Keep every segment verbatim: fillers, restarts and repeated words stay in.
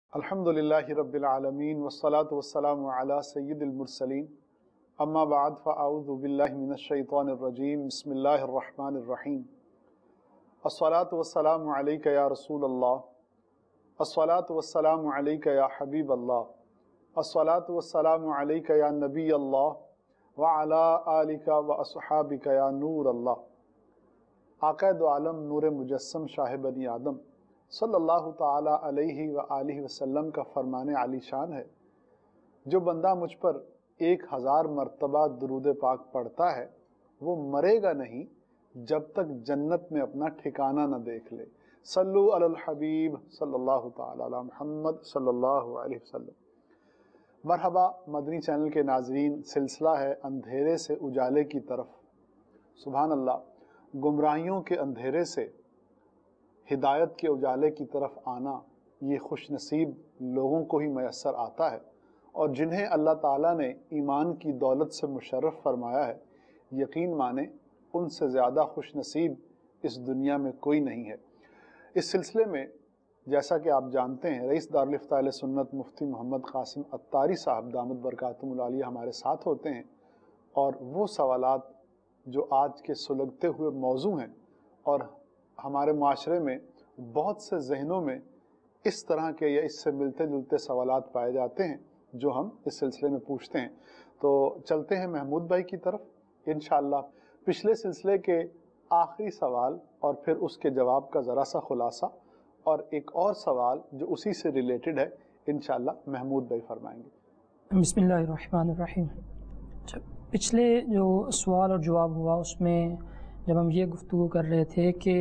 अल्हम्दुलिल्लाहि रब्बिल आलमीन वस्सलातु वस्सलामु अला सय्यिदिल मुरसलीन अम्मा बाद फ़अऊज़ु बिल्लाहि मिनश शैतानिर रजीम बिस्मिल्लाहिर रहमानिर रहीम अस्सलातु वस्सलामु अलैका या रसूलल्लाह अस्सलातु वस्सलामु अलैका या हबीबल्लाह अस्सलातु वस्सलामु अलैका या नबीयल्लाह व अला आलिका व अस्हाबिका या नूरल्लाह। आक़ा दो आलम नूर मुजस्सम शाह बनी आदम सल्लल्लाहु ताला अलैहि व आलिहि वसल्लम का फरमाने आली शान है, जो बंदा मुझ पर एक हज़ार मरतबा दुरूद पाक पढ़ता है वो मरेगा नहीं जब तक जन्नत में अपना ठिकाना न देख ले। सल्लु अलल हबीब सल्लल्लाहु ताला अला मुहम्मद सल्लल्लाहु अलैहि वसल्लम। मरहबा मदनी चैनल के नाज़रीन, सिलसिला है अंधेरे से उजाले की तरफ। सुभान अल्लाह, गुमराहियों के अंधेरे से हिदायत के उजाले की तरफ आना ये खुश नसीब लोगों को ही मैसर आता है, और जिन्हें अल्लाह ताला ने ईमान की दौलत से मुशर्रफ फरमाया है, यकीन माने उनसे ज़्यादा खुश नसीब इस दुनिया में कोई नहीं है। इस सिलसिले में जैसा कि आप जानते हैं, रईस दारुल इफ्ता अहले सुन्नत मुफ्ती मोहम्मद कासिम अत्तारी साहब दामद बरकातुहुल आलिया हमारे साथ होते हैं, और वो सवालात जो आज के सुलगते हुए मौजू हैं और हमारे माशरे में बहुत से जहनों में इस तरह के या इससे मिलते जुलते सवालात पाए जाते हैं, जो हम इस सिलसिले में पूछते हैं। तो चलते हैं महमूद भाई की तरफ इंशाअल्लाह। पिछले सिलसिले के आखिरी सवाल और फिर उसके जवाब का ज़रा सा खुलासा और एक और सवाल जो उसी से रिलेटेड है, इंशाअल्लाह महमूद भाई फरमाएंगे। बिस्मिल्लाहिर्रहमानिर्रहीम। पिछले जो सवाल और जवाब हुआ उसमें जब हम ये गुफ्तगू कर रहे थे कि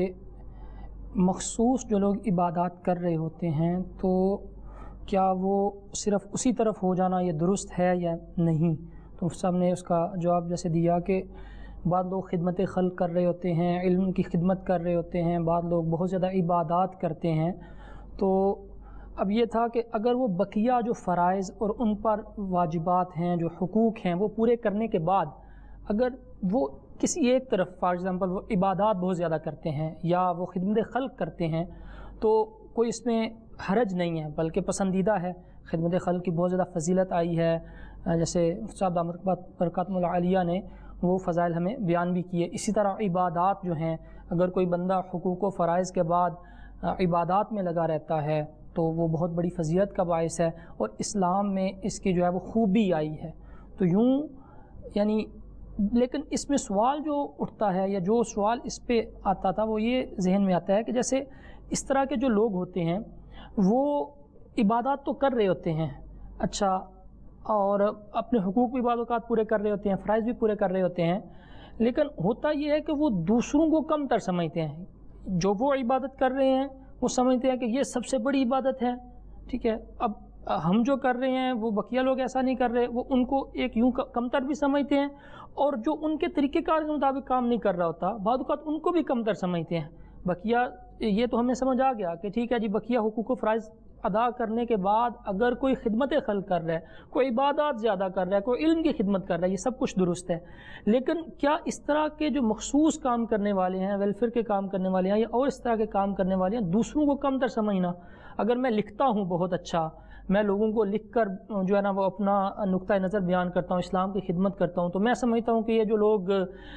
मखसूस जो लोग इबादत कर रहे होते हैं तो क्या वो सिर्फ़ उसी तरफ हो जाना ये दुरुस्त है या नहीं, तो सब ने उसका जवाब जैसे दिया कि बाद लोग खिदमत खल्क़ कर रहे होते हैं, इल्म की खिदमत कर रहे होते हैं, बाद लोग बहुत ज़्यादा इबादत करते हैं। तो अब ये था कि अगर वो बकिया जो फ़राइज़ और उन पर वाजिबात हैं, जो हुकूक हैं, वो पूरे करने के बाद अगर वो किसी एक तरफ फॉर एग्ज़ाम्पल वो इबादत बहुत ज़्यादा करते हैं या वो खिदमत खल्क़ करते हैं, तो कोई इसमें हरज नहीं है, बल्कि पसंदीदा है। खिदमत खल्क़ की बहुत ज़्यादा फजीलत आई है, जैसे साहब दामद बरकातुहुल आलिया ने वो फ़ज़ाइल हमें बयान भी किए। इसी तरह इबादत जो हैं, अगर कोई बंदा हुकूक व फ़राइज़ के बाद इबादत में लगा रहता है तो वो बहुत बड़ी फजीलत का बाइस है, और इस्लाम में इसकी जो है वो खूबी आई है। तो यूँ यानी लेकिन इसमें सवाल जो उठता है या जो सवाल इस पे आता था वो ये जहन में आता है कि जैसे इस तरह के जो लोग होते हैं वो इबादत तो कर रहे होते हैं, अच्छा, और अपने हुकूक भी बाद औक़ात पूरे कर रहे होते हैं, फ़राइज़ भी पूरे कर रहे होते हैं, लेकिन होता ये है कि वो दूसरों को कम तर समझते हैं। जो वो इबादत कर रहे हैं वो समझते हैं कि ये सबसे बड़ी इबादत है, ठीक है। अब हम जो कर रहे हैं वो बकिया लोग ऐसा नहीं कर रहे, वो उनको एक यूँ कमतर भी समझते हैं, और जो उनके तरीक़ेकार के मुताबिक काम नहीं कर रहा होता बाद औक़ात उनको भी कमतर समझते हैं। बकिया ये तो हमें समझ आ गया कि ठीक है जी, बकिया हुकूक व फ़राइज़ अदा करने के बाद अगर कोई खिदमत खल्क़ कर रहा है, कोई इबादत ज़्यादा कर रहा है, कोई इल्म की खिदमत कर रहा है, ये सब कुछ दुरुस्त है। लेकिन क्या इस तरह के जो मखसूस काम करने वाले हैं, वेलफेयर के काम करने वाले हैं या और इस तरह के काम करने वाले हैं, दूसरों को कमतर समझना, अगर मैं लिखता हूँ बहुत अच्छा, मैं लोगों को लिख कर जो है ना वो अपना नुक्ता नज़र बयान करता हूँ, इस्लाम की खिदमत करता हूँ, तो मैं समझता हूँ कि ये जो लोग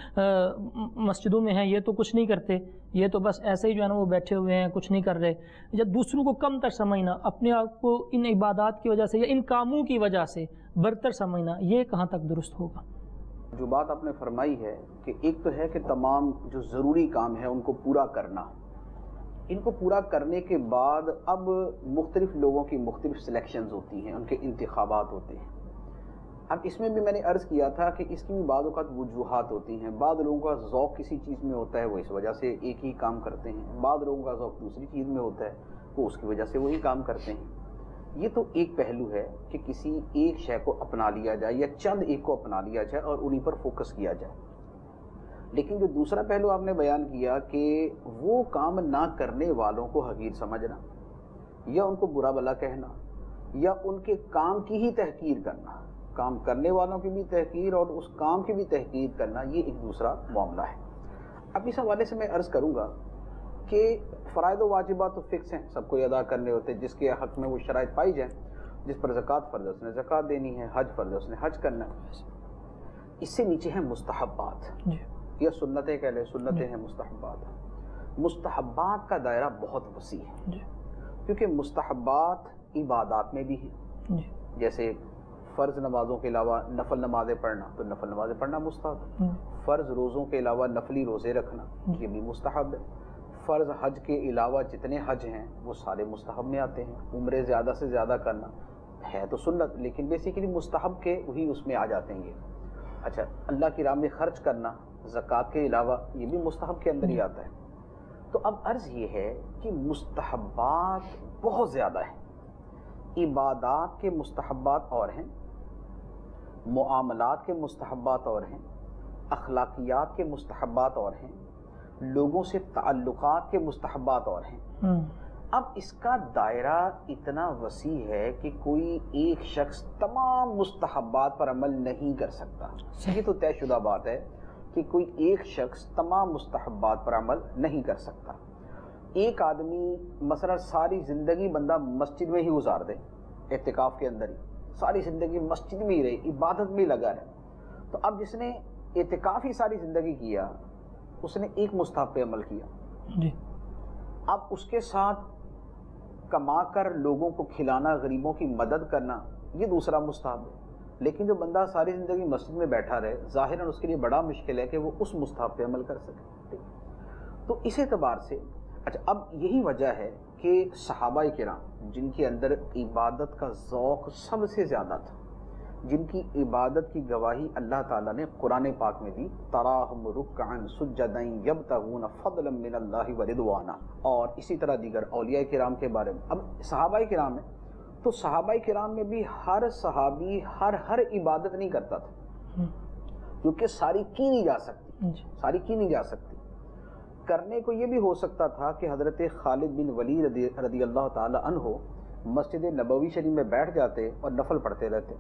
मस्जिदों में हैं ये तो कुछ नहीं करते, ये तो बस ऐसे ही जो है ना वो बैठे हुए हैं, कुछ नहीं कर रहे। या दूसरों को कम तर समझना, अपने आप को इन इबादत की वजह से या इन कामों की वजह से बरतर समझना, ये कहाँ तक दुरुस्त होगा? जो बात आपने फरमाई है कि एक तो है कि तमाम जो ज़रूरी काम है उनको पूरा करना, इनको पूरा करने के बाद अब मुख्तलिफ लोगों की मुख्तलिफ सिलेक्शंस होती हैं, उनके इंतखाबात होते हैं। अब इसमें भी मैंने अर्ज़ किया था कि इसकी भी बाद औक़ात वजूहात होती हैं। बाद लोगों का ज़ौक़ किसी चीज़ में होता है, वो इस वजह से एक ही काम करते हैं, बाद लोगों का ज़ौक़ दूसरी चीज़ में होता है, वो उसकी वजह से वही काम करते हैं। ये तो एक पहलू है कि किसी एक शय को अपना लिया जाए या चंद एक को अपना लिया जाए और उन्हीं पर फोकस किया जाए। लेकिन जो दूसरा पहलू आपने बयान किया कि वो काम ना करने वालों को हकीर समझना या उनको बुरा भला कहना या उनके काम की ही तहकीर करना, काम करने वालों की भी तहकीर और उस काम की भी तहकीर करना, ये एक दूसरा मामला है। अब इस हवाले से मैं अर्ज़ करूँगा کہ فرائض و واجبات تو فکس ہیں، سب کو ادا کرنے ہوتے ہیں، جس کے حق میں وہ شرائط پائی جائیں، جس پر زکوٰۃ فرض ہے اس نے زکوٰۃ دینی ہے، حج فرض ہے اس نے حج کرنا ہے۔ اس سے نیچے ہیں مستحبات یا سنتیں کہہ لیں، سنتیں ہیں مستحبات۔ مستحبات کا دائرہ بہت وسیع ہے کیونکہ مستحبات عبادات میں بھی ہیں، جیسے فرض نمازوں کے علاوہ نفل نمازیں پڑھنا تو نفل نمازیں پڑھنا مستحب ہے، فرض روزوں کے علاوہ نفلی روزے رکھنا یہ بھی مستحب ہے، فرض حج کے علاوہ جتنے حج ہیں وہ سارے مستحب میں آتے ہیں، عمرے زیادہ سے زیادہ کرنا ہے تو سنت لیکن بیسیکلی مستحب کے وہی اس میں آ جاتے ہیں یہ۔ اچھا، اللہ کی راہ میں خرچ کرنا زکوٰۃ کے علاوہ یہ بھی مستحب کے اندر ہی آتا ہے۔ تو اب عرض یہ ہے کہ مستحبات بہت زیادہ ہیں، عبادات کے مستحبات اور ہیں، معاملات کے مستحبات اور ہیں، اخلاقیات کے مستحبات اور ہیں، لوگوں سے تعلقات کے مستحبات اور ہیں۔ اب اس کا دائرہ اتنا وسیع ہے کہ کوئی ایک شخص تمام مستحبات پر عمل نہیں کر سکتا، یہ تو طے شدہ بات ہے کہ کوئی ایک شخص تمام مستحبات پر عمل نہیں کر سکتا۔ ایک آدمی مثلا ساری زندگی بندہ مسجد میں ہی گزار دے، اعتکاف کے اندر ہی ساری زندگی مسجد میں ہی رہے، عبادت میں لگا رہے، تو اب جس نے اعتکاف ہی ساری زندگی کیا اس نے ایک مستحب پہ عمل کیا جی۔ اب اس کے ساتھ کما کر لوگوں کو کھلانا، غریبوں کی مدد کرنا یہ دوسرا مستحب ہے، لیکن جو بندہ ساری زندگی مسجد میں بیٹھا رہے ظاہراً اس کے لیے بڑا مشکل ہے کہ وہ اس مستحب پہ عمل کر سکے۔ تو اس اعتبار سے اچھا اب یہی وجہ ہے کہ صحابہ کرام جن کے اندر عبادت کا ذوق سب سے زیادہ تھا، جن کی عبادت کی گواہی اللہ تعالیٰ نے قرآن پاک میں دی، تراہم رکعا سجدا یبتغون فضلا من اللہ ورضوانا، اور اسی طرح دیگر اولیاء کرام کے بارے میں۔ اب صحابہ کرام ہیں تو صحابہ کرام میں بھی ہر صحابی ہر ہر عبادت نہیں کرتا تھا کیونکہ ساری کی نہیں جا سکتی، ساری کی نہیں جا سکتی۔ کرنے کو یہ بھی ہو سکتا تھا کہ حضرت خالد بن ولید رضی, رضی اللہ تعالی عنہ مسجد نبوی شریف میں بیٹھ جاتے اور نفل پڑھتے رہتے،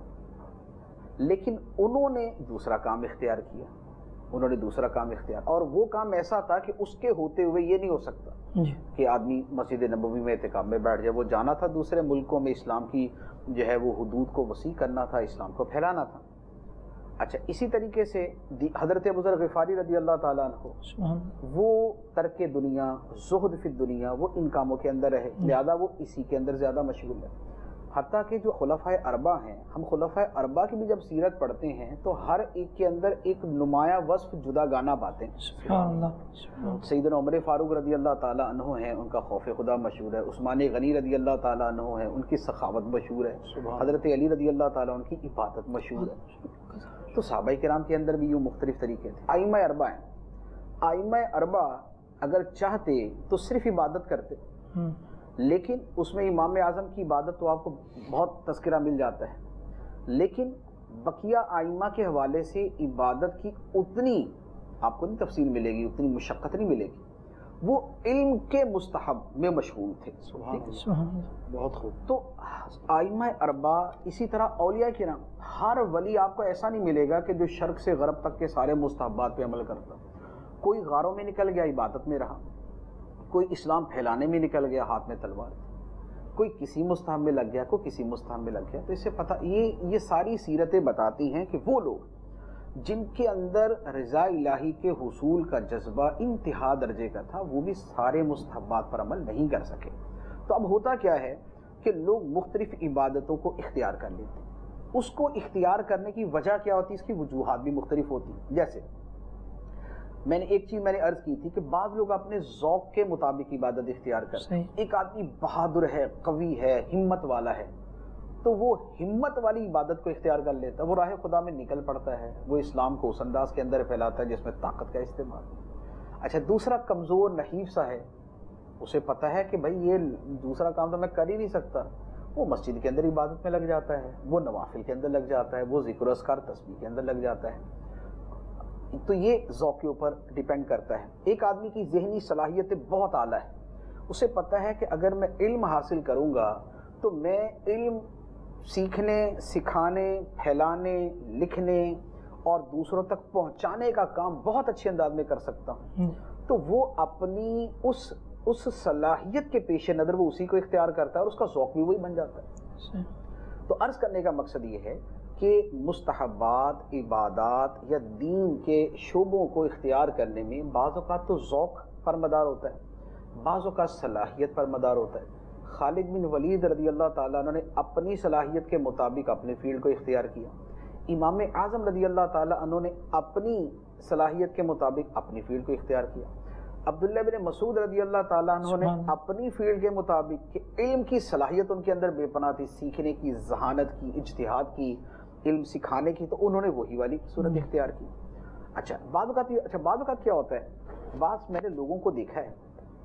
لیکن انہوں نے دوسرا کام اختیار کیا، انہوں نے دوسرا کام اختیار اور وہ کام ایسا تھا کہ اس کے ہوتے ہوئے یہ نہیں ہو سکتا کہ آدمی مسجد نبوی میں اعتکاف میں بیٹھ جائے۔ وہ جانا تھا دوسرے ملکوں میں، اسلام کی جو ہے وہ حدود کو وسیع کرنا تھا، اسلام کو پھیلانا تھا۔ اچھا اسی طریقے سے حضرت ابو ذر غفاری رضی اللہ تعالیٰ عنہ وہ ترک دنیا، زہد فی الدنیا، وہ ان کاموں کے اندر رہے، لہذا وہ اسی کے اندر زیادہ مشغول ہے۔ حتیٰ کہ جو خلفائے اربعہ ہیں، ہم خلفائے اربعہ کی بھی جب سیرت پڑھتے ہیں تو ہر ایک کے اندر ایک نمایاں وصف جدا گانا پاتے ہیں۔ سیدنا عمر فاروق رضی اللہ تعالیٰ عنہ ہیں، ان کا خوف خدا مشہور ہے، عثمان غنی رضی اللہ تعالیٰ عنہ ہیں، ان کی سخاوت مشہور ہے، حضرت علی رضی اللہ تعالیٰ عنہ کی عبادت مشہور ہے۔ تو صحابہ کرام کے اندر بھی یہ مختلف طریقے تھے۔ ائمہ اربعہ ہیں، ائمہ اربعہ اگر چاہتے تو صرف عبادت کرتے، لیکن اس میں امام اعظم کی عبادت تو آپ کو بہت تذکرہ مل جاتا ہے، لیکن بقیہ ائمہ کے حوالے سے عبادت کی اتنی آپ کو نہیں تفصیل ملے گی، اتنی مشقت نہیں ملے گی، وہ علم کے مستحب میں مشغول تھے۔ بہت خوب۔ تو ائمہ اربعہ، اسی طرح اولیاء کرام، ہر ولی آپ کو ایسا نہیں ملے گا کہ جو شرق سے غرب تک کے سارے مستحبات پہ عمل کرتا، کوئی غاروں میں نکل گیا عبادت میں رہا، کوئی اسلام پھیلانے میں نکل گیا ہاتھ میں تلوار، کوئی کسی مستحب میں لگ گیا، کوئی کسی مستحب میں لگ گیا۔ تو اس سے پتہ یہ یہ ساری سیرتیں بتاتی ہیں کہ وہ لوگ جن کے اندر رضا الہی کے حصول کا جذبہ انتہا درجے کا تھا وہ بھی سارے مستحبات پر عمل نہیں کر سکے۔ تو اب ہوتا کیا ہے کہ لوگ مختلف عبادتوں کو اختیار کر لیتے ہیں، اس کو اختیار کرنے کی وجہ کیا ہوتی ہے، اس کی وجوہات بھی مختلف ہوتی ہیں۔ جیسے میں نے ایک چیز میں نے عرض کی تھی کہ بعض لوگ اپنے ذوق کے مطابق عبادت اختیار کرتے ہیں۔ ایک آدمی بہادر ہے، قوی ہے، ہمت والا ہے، تو وہ ہمت والی عبادت کو اختیار کر لیتا ہے، وہ راہ خدا میں نکل پڑتا ہے، وہ اسلام کو اس انداز کے اندر پھیلاتا ہے جس میں طاقت کا استعمال۔ اچھا دوسرا کمزور نحیف سا ہے، اسے پتہ ہے کہ بھائی یہ دوسرا کام تو میں کر ہی نہیں سکتا، وہ مسجد کے اندر عبادت میں لگ جاتا ہے، وہ نوافل کے اندر لگ جاتا ہے، وہ ذکر و اذکار تسبیح کے اندر لگ جاتا ہے۔ تو یہ ذوق کے اوپر ڈیپینڈ کرتا ہے۔ ایک آدمی کی ذہنی صلاحیت بہت اعلیٰ ہے، اسے پتہ ہے کہ اگر میں علم حاصل کروں گا تو میں علم سیکھنے، سکھانے، پھیلانے، لکھنے اور دوسروں تک پہنچانے کا کام بہت اچھے انداز میں کر سکتا ہوں، تو وہ اپنی اس اس صلاحیت کے پیش نظر وہ اسی کو اختیار کرتا ہے اور اس کا ذوق بھی وہی بن جاتا ہے. تو عرض کرنے کا مقصد یہ ہے کہ مستحبات، عبادات یا دین کے شعبوں کو اختیار کرنے میں بعض اوقات تو ذوق پر مدار ہوتا ہے، بعض اوقات صلاحیت پر مدار ہوتا ہے. خالد بن ولید رضی اللہ تعالیٰ عنہ نے اپنی صلاحیت کے مطابق اپنے فیلڈ کو اختیار کیا. امام اعظم رضی اللہ تعالیٰ عنہ نے اپنی صلاحیت کے مطابق اپنی فیلڈ کو اختیار کیا. عبداللہ بن مسعود رضی اللہ تعالیٰ عنہ نے اپنی فیلڈ کے مطابق کہ علم کی صلاحیت ان کے اندر بے پناہ تھی، سیکھنے کی، ذہانت کی، اجتہاد کی، علم سکھانے کی، تو انہوں نے وہی والی صورت اختیار کی. اچھا بعض اوقات اچھا بعض اوقات کیا ہوتا ہے، بعض میں نے لوگوں کو دیکھا ہے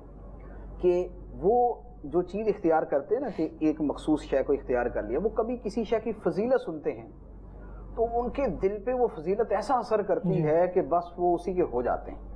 کہ وہ جو چیز اختیار کرتے ہیں نا کہ ایک مخصوص شے کو اختیار کر لیا، وہ کبھی کسی شے کی فضیلت سنتے ہیں تو ان کے دل پہ وہ فضیلت ایسا اثر کرتی ہے کہ بس وہ اسی کے ہو جاتے ہیں.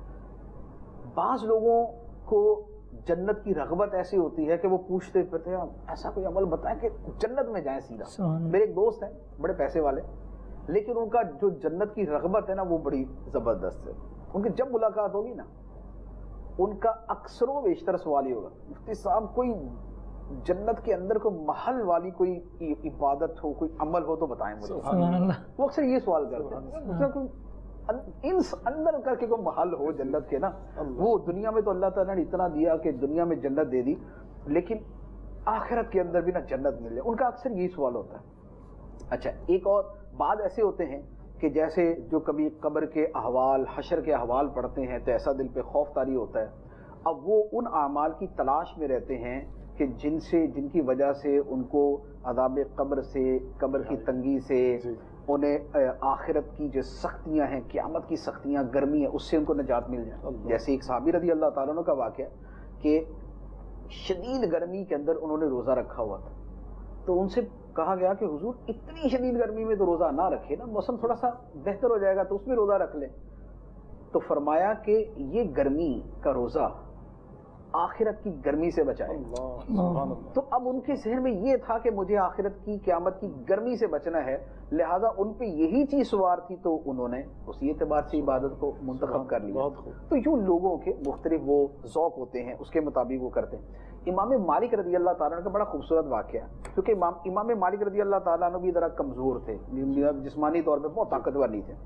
بعض لوگوں کو جنت کی رغبت ایسی ہوتی ہے کہ وہ پوچھتے پھرتے ہیں ایسا کوئی عمل بتائیں کہ جنت میں جائیں سیدھا. میرے ایک دوست ہیں بڑے پیسے والے، لیکن ان کا جو جنت کی رغبت ہے نا وہ بڑی زبردست ہے. ان کی جب ملاقات ہوگی نا ان کا اکثر و بیشتر سوال ہی ہوگا، مفتی صاحب کوئی جنت کے اندر کوئی محل والی کوئی عبادت ہو، کوئی عمل ہو تو بتائیں مجھے. وہ اکثر یہ سوال کرتے ہیں ان اندر کر کے کوئی محل ہو جنت کے نا. وہ دنیا میں تو اللہ تعالیٰ نے اتنا دیا کہ دنیا میں جنت دے دی، لیکن آخرت کے اندر بھی نا جنت مل جائے، ان کا اکثر یہی سوال ہوتا ہے. اچھا ایک اور بعد ایسے ہوتے ہیں کہ جیسے جو کبھی قبر کے احوال، حشر کے احوال پڑھتے ہیں تو ایسا دل پہ خوف طاری ہوتا ہے. اب وہ ان اعمال کی تلاش میں رہتے ہیں کہ جن سے جن کی وجہ سے ان کو عذاب قبر سے، قبر کی تنگی سے، انہیں آخرت کی جو سختیاں ہیں، قیامت کی سختیاں، گرمی ہے، اس سے ان کو نجات مل جائے. جیسے ایک صحابی رضی اللہ تعالیٰ عنہ کا واقعہ کہ شدید گرمی کے اندر انہوں نے روزہ رکھا ہوا تھا، تو ان سے کہا گیا کہ حضور اتنی شدید گرمی میں تو روزہ نہ رکھے نا، موسم تھوڑا سا بہتر ہو جائے گا تو اس میں روزہ رکھ لیں. تو فرمایا کہ یہ گرمی کا روزہ آخرت کی گرمی سے بچائے. تو اب ان کے ذہن میں یہ تھا کہ مجھے آخرت کی قیامت کی گرمی سے بچنا ہے، لہذا ان پہ یہی چیز سوار تھی تو انہوں نے اسی اعتبار سے عبادت کو منتخب کر لیا. تو یوں لوگوں کے مختلف وہ ذوق ہوتے ہیں، اس کے مطابق وہ کرتے ہیں. امام مالک رضی اللہ تعالیٰ عنہ کا بڑا خوبصورت واقعہ ہے، کیونکہ امام امام مالک رضی اللہ تعالیٰ عنہ بھی ذرا کمزور تھے، جسمانی طور پہ بہت طاقتور نہیں تھے.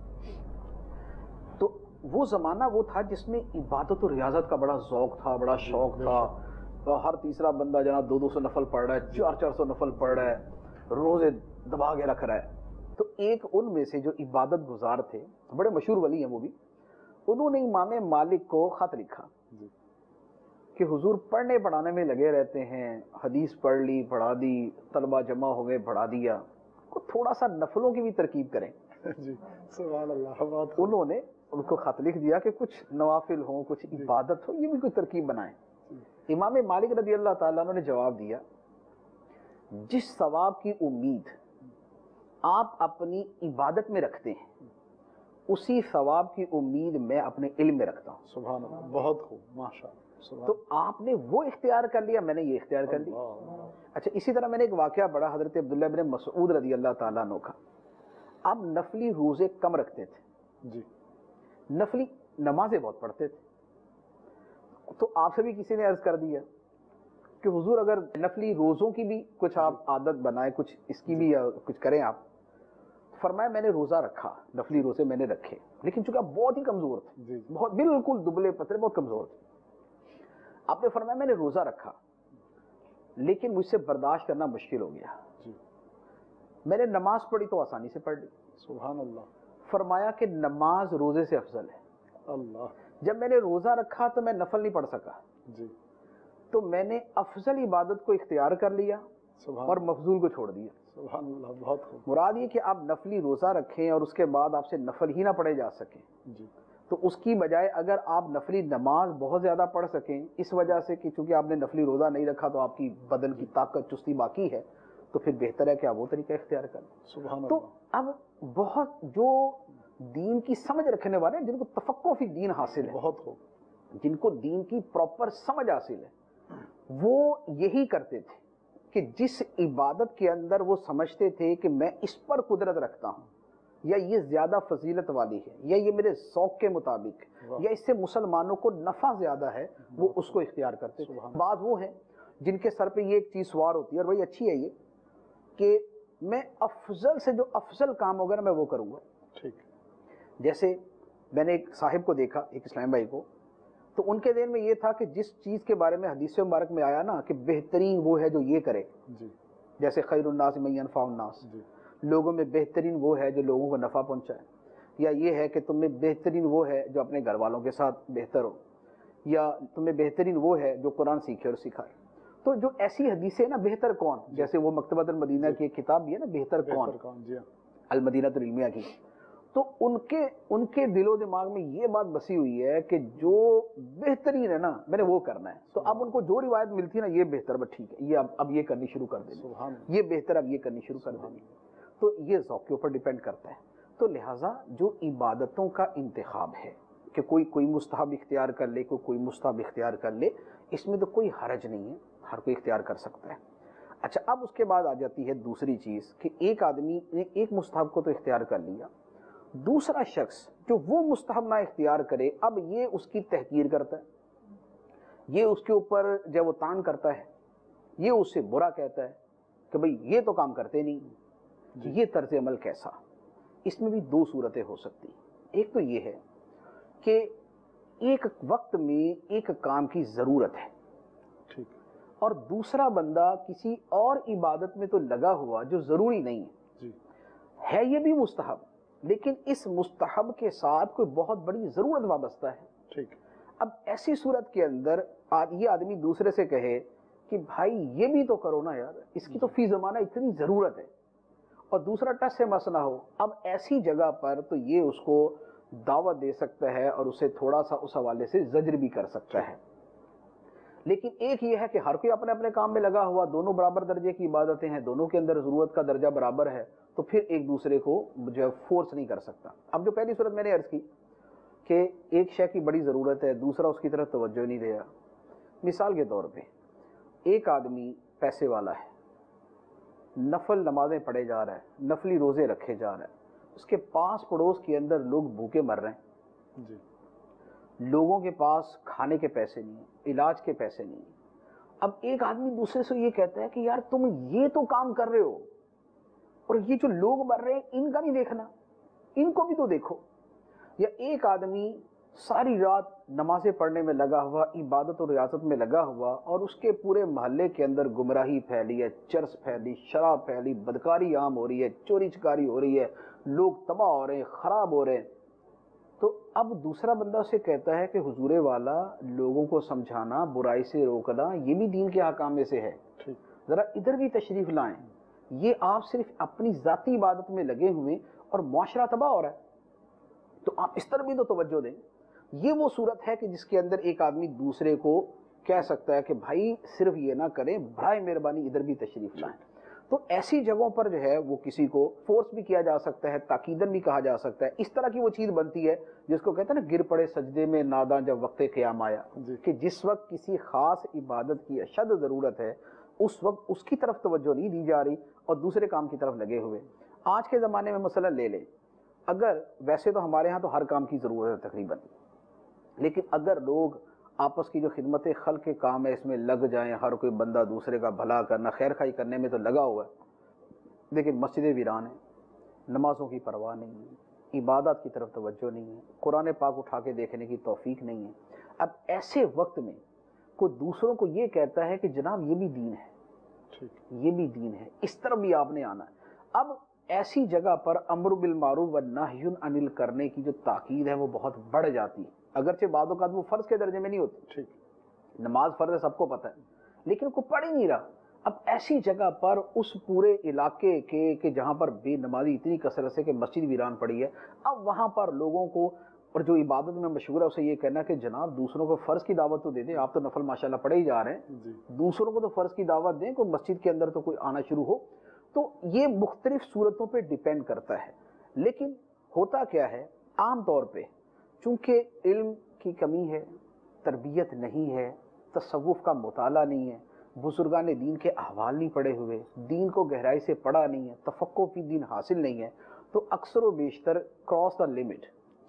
تو وہ زمانہ وہ تھا جس میں عبادت و ریاضت کا بڑا ذوق تھا، بڑا شوق تھا. ہر تیسرا بندہ جناب دو دو سو نفل پڑھ رہا ہے، چار چار سو نفل پڑھ رہا ہے، روزے دبا کے رکھ رہا ہے. تو ایک ان میں سے جو عبادت گزار تھے، بڑے مشہور ولی ہیں وہ بھی، انہوں نے امام مالک کو خط لکھا کہ حضور پڑھنے پڑھانے میں لگے رہتے ہیں، حدیث پڑھ لی، پڑھا دی، طلبہ جمع ہو گئے، پڑھا دیا، تھوڑا سا نفلوں کی بھی ترکیب کریں. جی سبحان اللہ. انہوں نے ان کو خط لکھ دیا کہ کچھ نوافل ہوں، کچھ عبادت ہو، یہ بھی کوئی ترکیب بنائیں. امام مالک رضی اللہ تعالیٰ عنہ نے جواب دیا، جس ثواب کی امید آپ اپنی عبادت میں رکھتے ہیں اسی ثواب کی امید میں اپنے علم میں رکھتا ہوں. سبحان اللہ، بہت خوب، ماشاءاللہ. تو آپ نے وہ اختیار کر لیا، میں نے یہ اختیار کر لیا. اچھا اسی طرح میں نے ایک واقعہ پڑھا حضرت عبداللہ بن مسعود رضی اللہ تعالیٰ عنہ کا. آپ نفلی روزے کم رکھتے تھے، جی نفلی نمازیں بہت پڑھتے تھے. تو آپ سے بھی کسی نے عرض کر دیا کہ حضور اگر نفلی روزوں کی بھی کچھ آپ عادت بنائیں، کچھ اس کی بھی کچھ کریں آپ. فرمایا میں نے روزہ رکھا، نفلی روزے میں نے رکھے، لیکن چونکہ آپ بہت ہی کمزور تھے، بہت بالکل دبلے پتلے، بہت کمزور تھے. آپ نے فرمایا میں نے روزہ رکھا لیکن مجھ سے برداشت کرنا مشکل ہو گیا. میں نے نماز پڑھی تو آسانی سے پڑھ لی. سبحان اللہ. فرمایا کہ نماز روزے سے افضل ہے. اللہ. جب میں نے روزہ رکھا تو میں نفل نہیں پڑھ سکا، جی تو میں نے افضل عبادت کو اختیار کر لیا اور مفضول کو چھوڑ دیا. سبحان اللہ، بہت خوب. مراد یہ کہ آپ نفلی روزہ رکھیں اور اس کے بعد آپ سے نفل ہی نہ پڑھے جا سکیں، جی تو اس کی بجائے اگر آپ نفلی نماز بہت زیادہ پڑھ سکیں، اس وجہ سے کہ چونکہ آپ نے نفلی روزہ نہیں رکھا تو آپ کی بدن کی طاقت چستی باقی ہے، تو پھر بہتر ہے کہ آپ وہ طریقہ اختیار کریں. سبحان اللہ. تو اب بہت جو دین کی سمجھ رکھنے والے ہیں، جن کو تفقہ فی دین حاصل ہے، بہت خوب، جن کو دین کی پراپر سمجھ حاصل ہے، وہ یہی کرتے تھے کہ جس عبادت کے اندر وہ سمجھتے تھے کہ میں اس پر قدرت رکھتا ہوں، یا یہ زیادہ فضیلت والی ہے یا یہ میرے ذوق کے مطابق یا اس سے مسلمانوں کو نفع زیادہ ہے، وہ اس کو اختیار کرتے ہیں۔ بعض وہ ہیں جن کے سر پہ یہ ایک چیز سوار ہوتی ہے، اور وہی اچھی ہے یہ کہ میں افضل سے جو افضل کام ہوگا نا میں وہ کروں گا۔ ٹھیک، جیسے میں نے ایک صاحب کو دیکھا، ایک اسلام بھائی کو، تو ان کے ذہن میں یہ تھا کہ جس چیز کے بارے میں حدیث مبارک میں آیا نا کہ بہترین وہ ہے جو یہ کرے، جی جیسے خیر الناس من ینفع الناس، جی لوگوں میں بہترین وہ ہے جو لوگوں کو نفع پہنچائے، یا یہ ہے کہ تم میں بہترین وہ ہے جو اپنے گھر والوں کے ساتھ بہتر ہو، یا تم میں بہترین وہ ہے جو قرآن سیکھے اور سکھائے۔ تو جو ایسی حدیثیں نا بہتر کون، جیسے وہ مکتبۃ المدینہ کی ایک کتاب بھی ہے نا بہتر کون، کون جی المدینہ العلمیہ کی، تو ان کے ان کے دل و دماغ میں یہ بات بسی ہوئی ہے کہ جو بہترین ہے نا میں نے وہ کرنا ہے۔ تو اب ان کو جو روایت ملتی ہے نا یہ بہتر بس ٹھیک ہے، یہ اب اب یہ کرنی شروع کر دیں، سبحان یہ بہتر اب یہ کرنی شروع کر دیں، تو یہ ذوق کے اوپر ڈیپینڈ کرتا ہے۔ تو لہٰذا جو عبادتوں کا انتخاب ہے کہ کوئی کوئی مستحب اختیار کر لے، کوئی کوئی مستحب اختیار کر لے، اس میں تو کوئی حرج نہیں ہے، ہر کوئی اختیار کر سکتا ہے۔ اچھا، اب اس کے بعد آ جاتی ہے دوسری چیز کہ ایک آدمی نے ایک مستحب کو تو اختیار کر لیا، دوسرا شخص جو وہ مستحب نہ اختیار کرے، اب یہ اس کی تحقیر کرتا ہے، یہ اس کے اوپر جب وہ تان کرتا ہے، یہ اس سے برا کہتا ہے کہ بھئی یہ تو کام کرتے نہیں، یہ طرز عمل کیسا؟ اس میں بھی دو صورتیں ہو سکتی ہیں۔ ایک تو یہ ہے کہ ایک وقت میں ایک کام کی ضرورت ہے، ٹھیک، اور دوسرا بندہ کسی اور عبادت میں تو لگا ہوا جو ضروری نہیں ہے، جی ہے یہ بھی مستحب لیکن اس مستحب کے ساتھ کوئی بہت بڑی ضرورت وابستہ ہے۔ ٹھیک، اب ایسی صورت کے اندر یہ آدمی دوسرے سے کہے کہ بھائی یہ بھی تو کرو نا یار، اس کی تو فی زمانہ اتنی ضرورت ہے، اور دوسرا ٹس سے مس نہ ہو، اب ایسی جگہ پر تو یہ اس کو دعوت دے سکتا ہے اور اسے تھوڑا سا اس حوالے سے زجر بھی کر سکتا ہے۔ لیکن ایک یہ ہے کہ ہر کوئی اپنے اپنے کام میں لگا ہوا، دونوں برابر درجے کی عبادتیں ہیں، دونوں کے اندر ضرورت کا درجہ برابر ہے، تو پھر ایک دوسرے کو جو ہے فورس نہیں کر سکتا۔ اب جو پہلی صورت میں نے عرض کی کہ ایک شے کی بڑی ضرورت ہے، دوسرا اس کی طرف توجہ نہیں دے رہا، مثال کے طور پہ ایک آدمی پیسے والا ہے، نفل نمازیں پڑھے جا رہا ہے، نفلی روزے رکھے جا رہا ہے، اس کے پاس پڑوس کے اندر لوگ بھوکے مر رہے ہیں، جی لوگوں کے پاس کھانے کے پیسے نہیں ہیں، علاج کے پیسے نہیں ہیں۔ اب ایک آدمی دوسرے سے یہ کہتا ہے کہ یار تم یہ تو کام کر رہے ہو، اور یہ جو لوگ مر رہے ہیں ان کا نہیں دیکھنا، ان کو بھی تو دیکھو۔ یا ایک آدمی ساری رات نمازیں پڑھنے میں لگا ہوا، عبادت اور ریاضت میں لگا ہوا، اور اس کے پورے محلے کے اندر گمراہی پھیلی ہے، چرس پھیلی، شراب پھیلی، بدکاری عام ہو رہی ہے، چوری چکاری ہو رہی ہے، لوگ تباہ ہو رہے ہیں، خراب ہو رہے ہیں۔ تو اب دوسرا بندہ سے کہتا ہے کہ حضور والا، لوگوں کو سمجھانا، برائی سے روکنا، یہ بھی دین کے احکام میں سے ہے، ذرا ادھر بھی تشریف لائیں۔ یہ آپ صرف اپنی ذاتی عبادت میں لگے ہوئے اور معاشرہ تباہ ہو رہا ہے، تو آپ اس طرح بھی تو توجہ دیں۔ یہ وہ صورت ہے کہ جس کے اندر ایک آدمی دوسرے کو کہہ سکتا ہے کہ بھائی صرف یہ نہ کریں، برائے مہربانی ادھر بھی تشریف لائیں۔ تو ایسی جگہوں پر جو ہے وہ کسی کو فورس بھی کیا جا سکتا ہے، تاکیدن بھی کہا جا سکتا ہے۔ اس طرح کی وہ چیز بنتی ہے جس کو کہتے ہیں نا گر پڑے سجدے میں ناداں جب وقت قیام آیا، کہ جس وقت کسی خاص عبادت کی اشد ضرورت ہے اس وقت اس کی طرف توجہ نہیں دی جا رہی اور دوسرے کام کی طرف لگے ہوئے۔ آج کے زمانے میں مثلا لے لیں، اگر ویسے تو ہمارے ہاں تو ہر کام کی ضرورت ہے تقریباً، لیکن اگر لوگ آپس کی جو خدمت خلق کے کام ہے اس میں لگ جائیں، ہر کوئی بندہ دوسرے کا بھلا کرنا، خیر خائی کرنے میں تو لگا ہوا ہے، لیکن مسجدیں ویران ہیں، نمازوں کی پرواہ نہیں ہے، عبادات کی طرف توجہ نہیں ہے، قرآن پاک اٹھا کے دیکھنے کی توفیق نہیں ہے۔ اب ایسے وقت میں کوئی دوسروں کو یہ کہتا ہے کہ جناب یہ بھی دین ہے، یہ بھی دین ہے، اس طرح بھی آپ نے آنا ہے۔ اب ایسی جگہ پر امر بالمعروف و نہی عن المنکر کرنے کی جو تاکید ہے وہ بہت بڑھ جاتی ہے، اگرچہ بعض اوقات وہ فرض کے درجے میں نہیں ہوتی، نماز فرض ہے سب کو پتہ ہے، لیکن کوئی پڑھ ہی نہیں رہا۔ اب ایسی جگہ پر اس پورے علاقے کے کہ جہاں پر بے نمازی اتنی کثرت سے کہ مسجد ویران پڑی ہے، اب وہاں پر لوگوں کو اور جو عبادت میں مشغول ہے اسے یہ کہنا کہ جناب دوسروں کو فرض کی دعوت تو دے دیں، آپ تو نفل ماشاءاللہ پڑھے ہی جا رہے ہیں، دوسروں کو تو فرض کی دعوت دیں، کوئی مسجد کے اندر تو کوئی آنا شروع ہو۔ تو یہ مختلف صورتوں پہ ڈیپینڈ کرتا ہے، لیکن ہوتا کیا ہے عام طور پہ چونکہ علم کی کمی ہے، تربیت نہیں ہے، تصوف کا مطالعہ نہیں ہے، بزرگان دین کے احوال نہیں پڑھے ہوئے، دین کو گہرائی سے پڑھا نہیں ہے، تفقہ فی دین حاصل نہیں ہے، تو اکثر و بیشتر کراس دا لمٹ،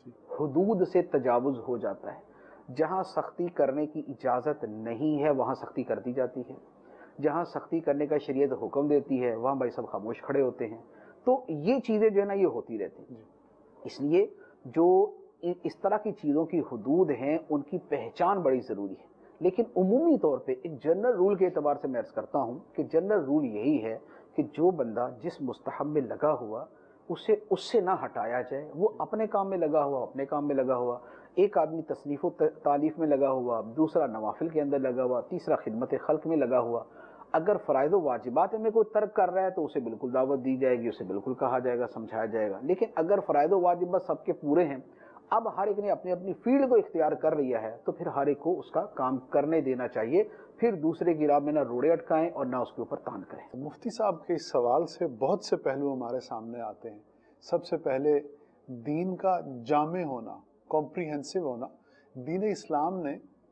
حدود سے تجاوز ہو جاتا ہے۔ جہاں سختی کرنے کی اجازت نہیں ہے وہاں سختی کر دی جاتی ہے، جہاں سختی کرنے کا شریعت حکم دیتی ہے وہاں بھائی سب خاموش کھڑے ہوتے ہیں۔ تو یہ چیزیں جو ہے نا یہ ہوتی رہتی ہیں۔ اس لیے جو اس طرح کی چیزوں کی حدود ہیں ان کی پہچان بڑی ضروری ہے۔ لیکن عمومی طور پہ ایک جنرل رول کے اعتبار سے میں عرض کرتا ہوں کہ جنرل رول یہی ہے کہ جو بندہ جس مستحب میں لگا ہوا اسے اس سے نہ ہٹایا جائے۔ وہ اپنے کام میں لگا ہوا اپنے کام میں لگا ہوا، ایک آدمی تصنیف و تالیف میں لگا ہوا، دوسرا نوافل کے اندر لگا ہوا، تیسرا خدمت خلق میں لگا ہوا۔ اگر فرائض و واجبات میں کوئی ترک کر رہا ہے تو اسے بالکل دعوت دی جائے گی، اسے بالکل کہا جائے گا، سمجھایا جائے گا۔ لیکن اگر فرائض و واجبات سب کے پورے ہیں، اب ہر ایک نے اپنی اپنی فیلڈ کو اختیار کر لیا ہے، تو پھر ہر ایک کو اس کا کام کرنے دینا چاہیے۔ پھر دوسرے کی راہ میں نہ روڑے اٹکائیں اور نہ اس کے اوپر تان کریں۔ مفتی صاحب کے اس سوال سے بہت سے پہلو ہمارے سامنے آتے ہیں۔ سب سے پہلے دین کا جامع ہونا، کمپریہنسو ہونا۔ دین اسلام نے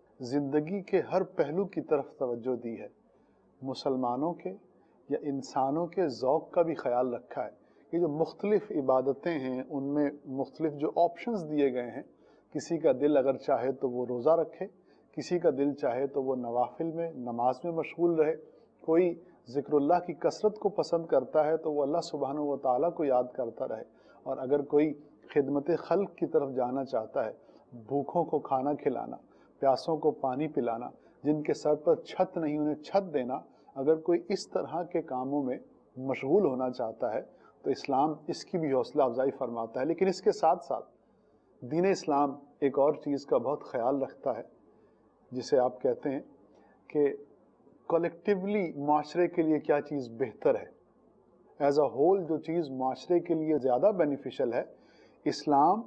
زندگی کے ہر پہلو کی طرف توجہ دی ہے، مسلمانوں کے یا انسانوں کے ذوق کا بھی خیال رکھا ہے۔ یہ جو مختلف عبادتیں ہیں ان میں مختلف جو آپشنز دیے گئے ہیں، کسی کا دل اگر چاہے تو وہ روزہ رکھے، کسی کا دل چاہے تو وہ نوافل میں نماز میں مشغول رہے، کوئی ذکر اللہ کی کثرت کو پسند کرتا ہے تو وہ اللہ سبحانہ و تعالیٰ کو یاد کرتا رہے، اور اگر کوئی خدمت خلق کی طرف جانا چاہتا ہے، بھوکھوں کو کھانا کھلانا، پیاسوں کو پانی پلانا، جن کے سر پر چھت نہیں انہیں چھت دینا، اگر کوئی اس طرح کے کاموں میں مشغول ہونا چاہتا ہے تو اسلام اس کی بھی حوصلہ افزائی فرماتا ہے۔ لیکن اس کے ساتھ ساتھ دین اسلام ایک اور چیز کا بہت خیال رکھتا ہے جسے آپ کہتے ہیں کہ کولیکٹیولی معاشرے کے لیے کیا چیز بہتر ہے، ایز اے ہول جو چیز معاشرے کے لیے زیادہ بینیفیشل ہے، اسلام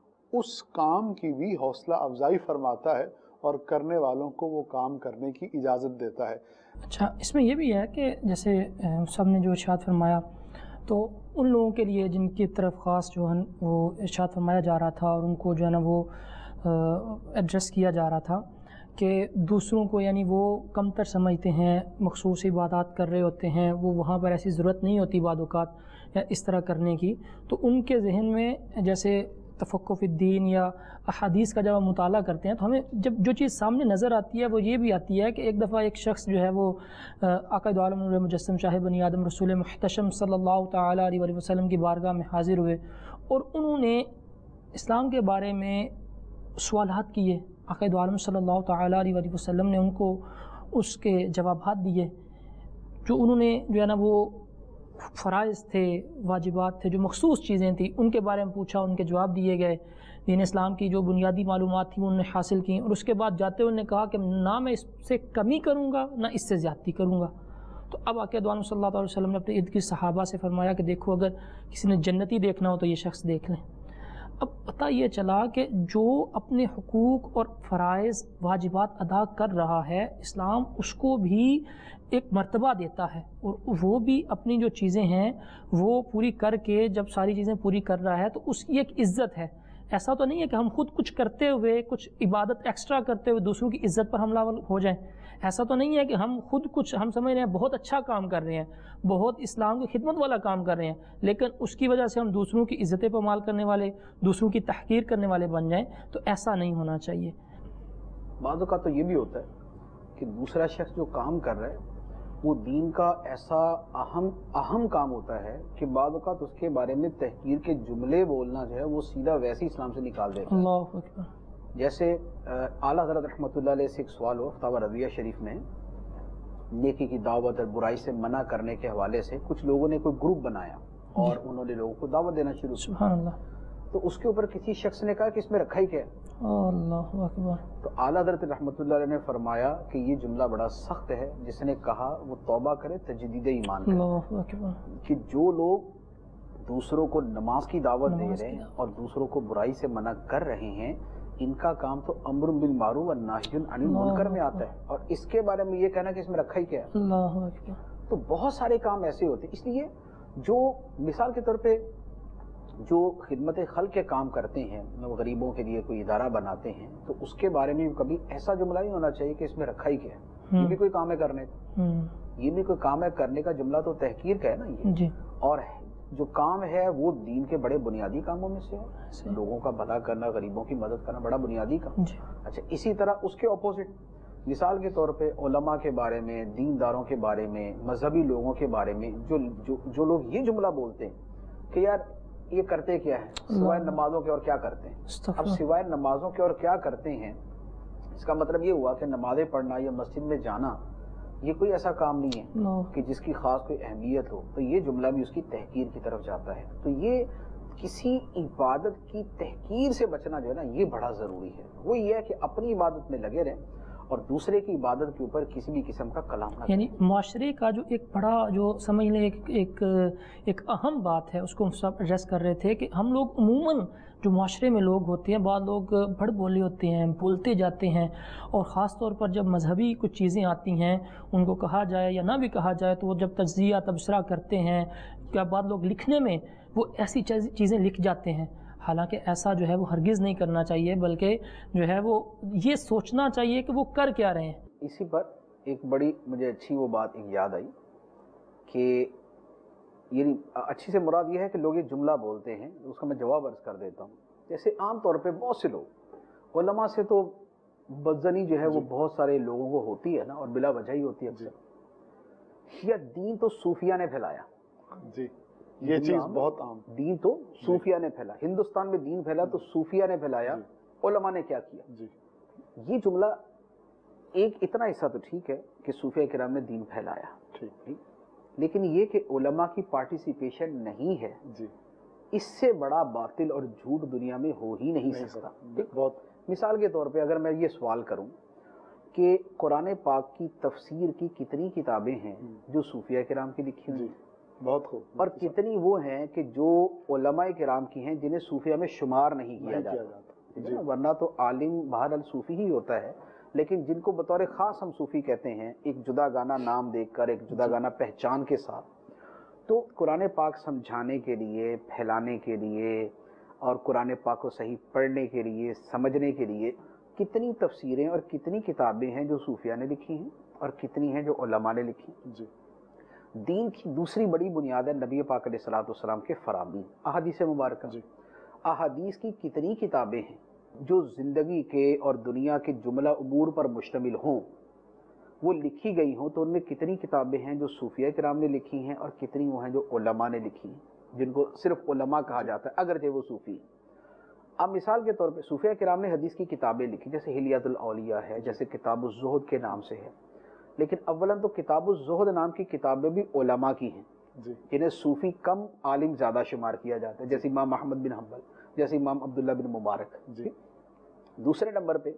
اس کام کی بھی حوصلہ افزائی فرماتا ہے اور کرنے والوں کو وہ کام کرنے کی اجازت دیتا ہے۔ اچھا، اس میں یہ بھی ہے کہ جیسے سب نے جو ارشاد فرمایا تو ان لوگوں کے لیے جن کی طرف خاص جو ہے وہ ارشاد فرمایا جا رہا تھا اور ان کو جو ہے نا وہ ایڈریس کیا جا رہا تھا کہ دوسروں کو یعنی وہ کم تر سمجھتے ہیں، مخصوص عبادات کر رہے ہوتے ہیں، وہ وہاں پر ایسی ضرورت نہیں ہوتی بعض اوقات یا اس طرح کرنے کی، تو ان کے ذہن میں جیسے تفقہ فی الدین یا احادیث کا جب ہم مطالعہ کرتے ہیں تو ہمیں جب جو چیز سامنے نظر آتی ہے وہ یہ بھی آتی ہے کہ ایک دفعہ ایک شخص جو ہے وہ آقا دو عالم نور مجسم شاہ بنی آدم رسول محتشم صلی اللہ تعالیٰ علیہ وآلہ وسلم کی بارگاہ میں حاضر ہوئے اور انہوں نے اسلام کے بارے میں سوالات کیے۔ آقا دو عالم صلی اللہ تعالیٰ علیہ وآلہ وسلم نے ان کو اس کے جوابات دیے، جو انہوں نے جو ہے نا وہ فرائض تھے، واجبات تھے، جو مخصوص چیزیں تھیں ان کے بارے میں پوچھا، ان کے جواب دیے گئے، دین اسلام کی جو بنیادی معلومات تھیں انہوں نے حاصل کیں، اور اس کے بعد جاتے ہوئے انہوں نے کہا کہ نہ میں اس سے کمی کروں گا نہ اس سے زیادتی کروں گا۔ تو اب آقا دو عالم صلی اللہ علیہ وسلم نے اپنے ارد گرد صحابہ سے فرمایا کہ دیکھو اگر کسی نے جنتی دیکھنا ہو تو یہ شخص دیکھ لیں۔ اب پتہ یہ چلا کہ جو اپنے حقوق اور فرائض واجبات ادا کر رہا ہے، اسلام اس کو بھی ایک مرتبہ دیتا ہے، اور وہ بھی اپنی جو چیزیں ہیں وہ پوری کر کے جب ساری چیزیں پوری کر رہا ہے تو اس کی ایک عزت ہے۔ ایسا تو نہیں ہے کہ ہم خود کچھ کرتے ہوئے کچھ عبادت ایکسٹرا کرتے ہوئے دوسروں کی عزت پر حملہ ہو جائیں۔ ایسا تو نہیں ہے کہ ہم خود کچھ ہم سمجھ رہے ہیں بہت اچھا کام کر رہے ہیں، بہت اسلام کی خدمت والا کام کر رہے ہیں، لیکن اس کی وجہ سے ہم دوسروں کی عزتیں پامال کرنے والے، دوسروں کی تحقیر کرنے والے بن جائیں، تو ایسا نہیں ہونا چاہیے۔ بعض اوقات تو یہ بھی ہوتا ہے کہ دوسرا شخص جو کام کر رہا ہے وہ دین کا ایسا اہم اہم کام ہوتا ہے کہ بعض اوقات اس کے بارے میں تحقیر کے جملے بولنا جو ہے وہ سیدھا ویسے اسلام سے نکال دیتا ہے۔ اللہ اکبر۔ جیسے اعلیٰ حضرت رحمۃ اللہ علیہ سے ایک سوال ہو فتاوی رضویہ شریف میں، نیکی کی دعوت اور برائی سے منع کرنے کے حوالے سے کچھ لوگوں نے کوئی گروپ بنایا اور انہوں نے لوگوں کو دعوت دینا شروع کیا۔ سبحان اللہ۔ تو اس کے اوپر کسی شخص نے کہا کہ اس میں رکھا ہی کیا ہے؟ اللہ اکبر۔ تو اعلیٰ حضرت رحمۃ اللہ علیہ نے فرمایا کہ یہ جملہ بڑا سخت ہے، جس نے کہا وہ توبہ کرے، تجدید ایمان کرے۔ اللہ اکبر۔ کہ جو لوگ دوسروں کو نماز کی دعوت دے رہے ہیں اور دوسروں کو برائی سے منع کر رہے ہیں، ان کا کام تو امر بالمعروف و نہی عن المنکر میں آتا ہے، اور اس کے بارے میں یہ کہنا کہ اس میں رکھا ہی کیا ہے؟ اللہ اکبر۔ تو بہت سارے کام ایسے ہوتے ہیں۔ اس لیے جو مثال کے طور پہ جو خدمت خلق کے کام کرتے ہیں، غریبوں کے لیے کوئی ادارہ بناتے ہیں، تو اس کے بارے میں کبھی ایسا جملہ نہیں ہونا چاہیے کہ اس میں رکھا ہی کیا ہے، یہ بھی کوئی کام ہے کرنے کا، یہ بھی کوئی کام ہے کرنے کا، جملہ تو تحقیر کا ہے نا یہ۔ جی۔ اور جو کام ہے وہ دین کے بڑے بنیادی کاموں میں سے ہے. لوگوں کا بھلا کرنا، غریبوں کی مدد کرنا بڑا بنیادی کام. اچھا اسی طرح اس کے اپوزٹ مثال کے طور پہ علماء کے بارے میں، دینداروں کے بارے میں، مذہبی لوگوں کے بارے میں جو جو, جو لوگ یہ جملہ بولتے ہیں کہ یار یہ کرتے کیا ہے سوائے نمازوں کے اور کیا کرتے ہیں. اب سوائے نمازوں کے اور کیا کرتے ہیں، اس کا مطلب یہ ہوا کہ نمازیں پڑھنا یا مسجد میں جانا یہ کوئی ایسا کام نہیں ہے کہ جس کی خاص کوئی اہمیت ہو. تو یہ جملہ بھی اس کی تحقیر کی طرف جاتا ہے. تو یہ کسی عبادت کی تحقیر سے بچنا جو ہے نا یہ بڑا ضروری ہے. وہ یہ ہے کہ اپنی عبادت میں لگے رہیں اور دوسرے کی عبادت کے اوپر کسی بھی قسم کا کلام نہ. یعنی معاشرے کا جو ایک بڑا جو سمجھ لیں ایک ایک ایک اہم بات ہے اس کو ہم سب ایڈریس کر رہے تھے کہ ہم لوگ عموماً جو معاشرے میں لوگ ہوتے ہیں، بعض لوگ بڑ بولے ہوتے ہیں، بولتے جاتے ہیں، اور خاص طور پر جب مذہبی کچھ چیزیں آتی ہیں ان کو کہا جائے یا نہ بھی کہا جائے تو وہ جب تجزیہ تبصرہ کرتے ہیں یا بعض لوگ لکھنے میں وہ ایسی چیزیں لکھ جاتے ہیں. حالانکہ ایسا جو ہے وہ ہرگز نہیں کرنا چاہیے، بلکہ جو ہے وہ یہ سوچنا چاہیے کہ وہ کر کیا رہے ہیں. اسی پر ایک بڑی مجھے اچھی وہ بات ایک یاد آئی کہ یعنی اچھی سے مراد یہ ہے کہ لوگ یہ جملہ بولتے ہیں، اس کا میں جواب عرض کر دیتا ہوں. جیسے عام طور پہ بہت سے لوگ علماء سے تو بدزنی جو ہے وہ بہت سارے لوگوں کو ہوتی ہے نا، اور بلا وجہ ہی ہوتی ہے اکثر. یا دین تو صوفیہ نے پھیلایا. جی یہ چیز بہت عام. دین تو صوفیہ نے پھیلا، ہندوستان میں دین پھیلا تو صوفیہ نے پھیلایا. علماء نے کیا کیا؟ جی یہ جملہ ایک اتنا حصہ تو ٹھیک ہے کہ صوفیہ کرام نے دین پھیلایا، ٹھیک، لیکن یہ کہ علماء کی پارٹیسپیشن نہیں ہے، جی اس سے بڑا باطل اور جھوٹ دنیا میں ہو ہی نہیں سکتا. بہت مثال کے طور پہ اگر میں یہ سوال کروں کہ قرآن پاک کی تفسیر کی کتنی کتابیں ہیں جو صوفیہ کرام کی لکھی ہوئی ہیں، بہت خوب، اور کتنی وہ ہیں کہ جو علماء کرام کی ہیں جنہیں صوفیہ میں شمار نہیں کیا جاتا. ورنہ تو عالم بہرحال صوفی ہی ہوتا ہے، لیکن جن کو بطور خاص ہم صوفی کہتے ہیں ایک جدا گانا نام دے کر، ایک جدا گانا پہچان کے ساتھ. تو قرآن پاک سمجھانے کے لیے، پھیلانے کے لیے اور قرآن پاک کو صحیح پڑھنے کے لیے، سمجھنے کے لیے کتنی تفسیریں اور کتنی کتابیں ہیں جو صوفیہ نے لکھی ہیں اور کتنی ہیں جو علماء نے لکھی. جی دین کی دوسری بڑی بنیاد ہے نبی پاک علیہ الصلوۃ والسلام کے فرامین، احادیث مبارکہ. جی احادیث کی کتنی کتابیں ہیں جو زندگی کے اور دنیا کے جملہ امور پر مشتمل ہوں، وہ لکھی گئی ہوں. تو ان میں کتنی کتابیں ہیں جو صوفیہ کرام نے لکھی ہیں اور کتنی وہ ہیں جو علماء نے لکھی ہیں، جن کو صرف علماء کہا جاتا ہے اگرچہ وہ صوفی. اب مثال کے طور پہ صوفیہ کرام نے حدیث کی کتابیں لکھی، جیسے حلیۃ الاولیاء ہے، جیسے کتاب الزہد کے نام سے ہے. لیکن اولاً تو کتاب الزہد نام کی کتابیں بھی علماء کی ہیں، جنہیں صوفی کم عالم زیادہ شمار کیا جاتا ہے، جیسے امام احمد بن حنبل، جیسے امام عبداللہ بن مبارک. جی دوسرے نمبر پہ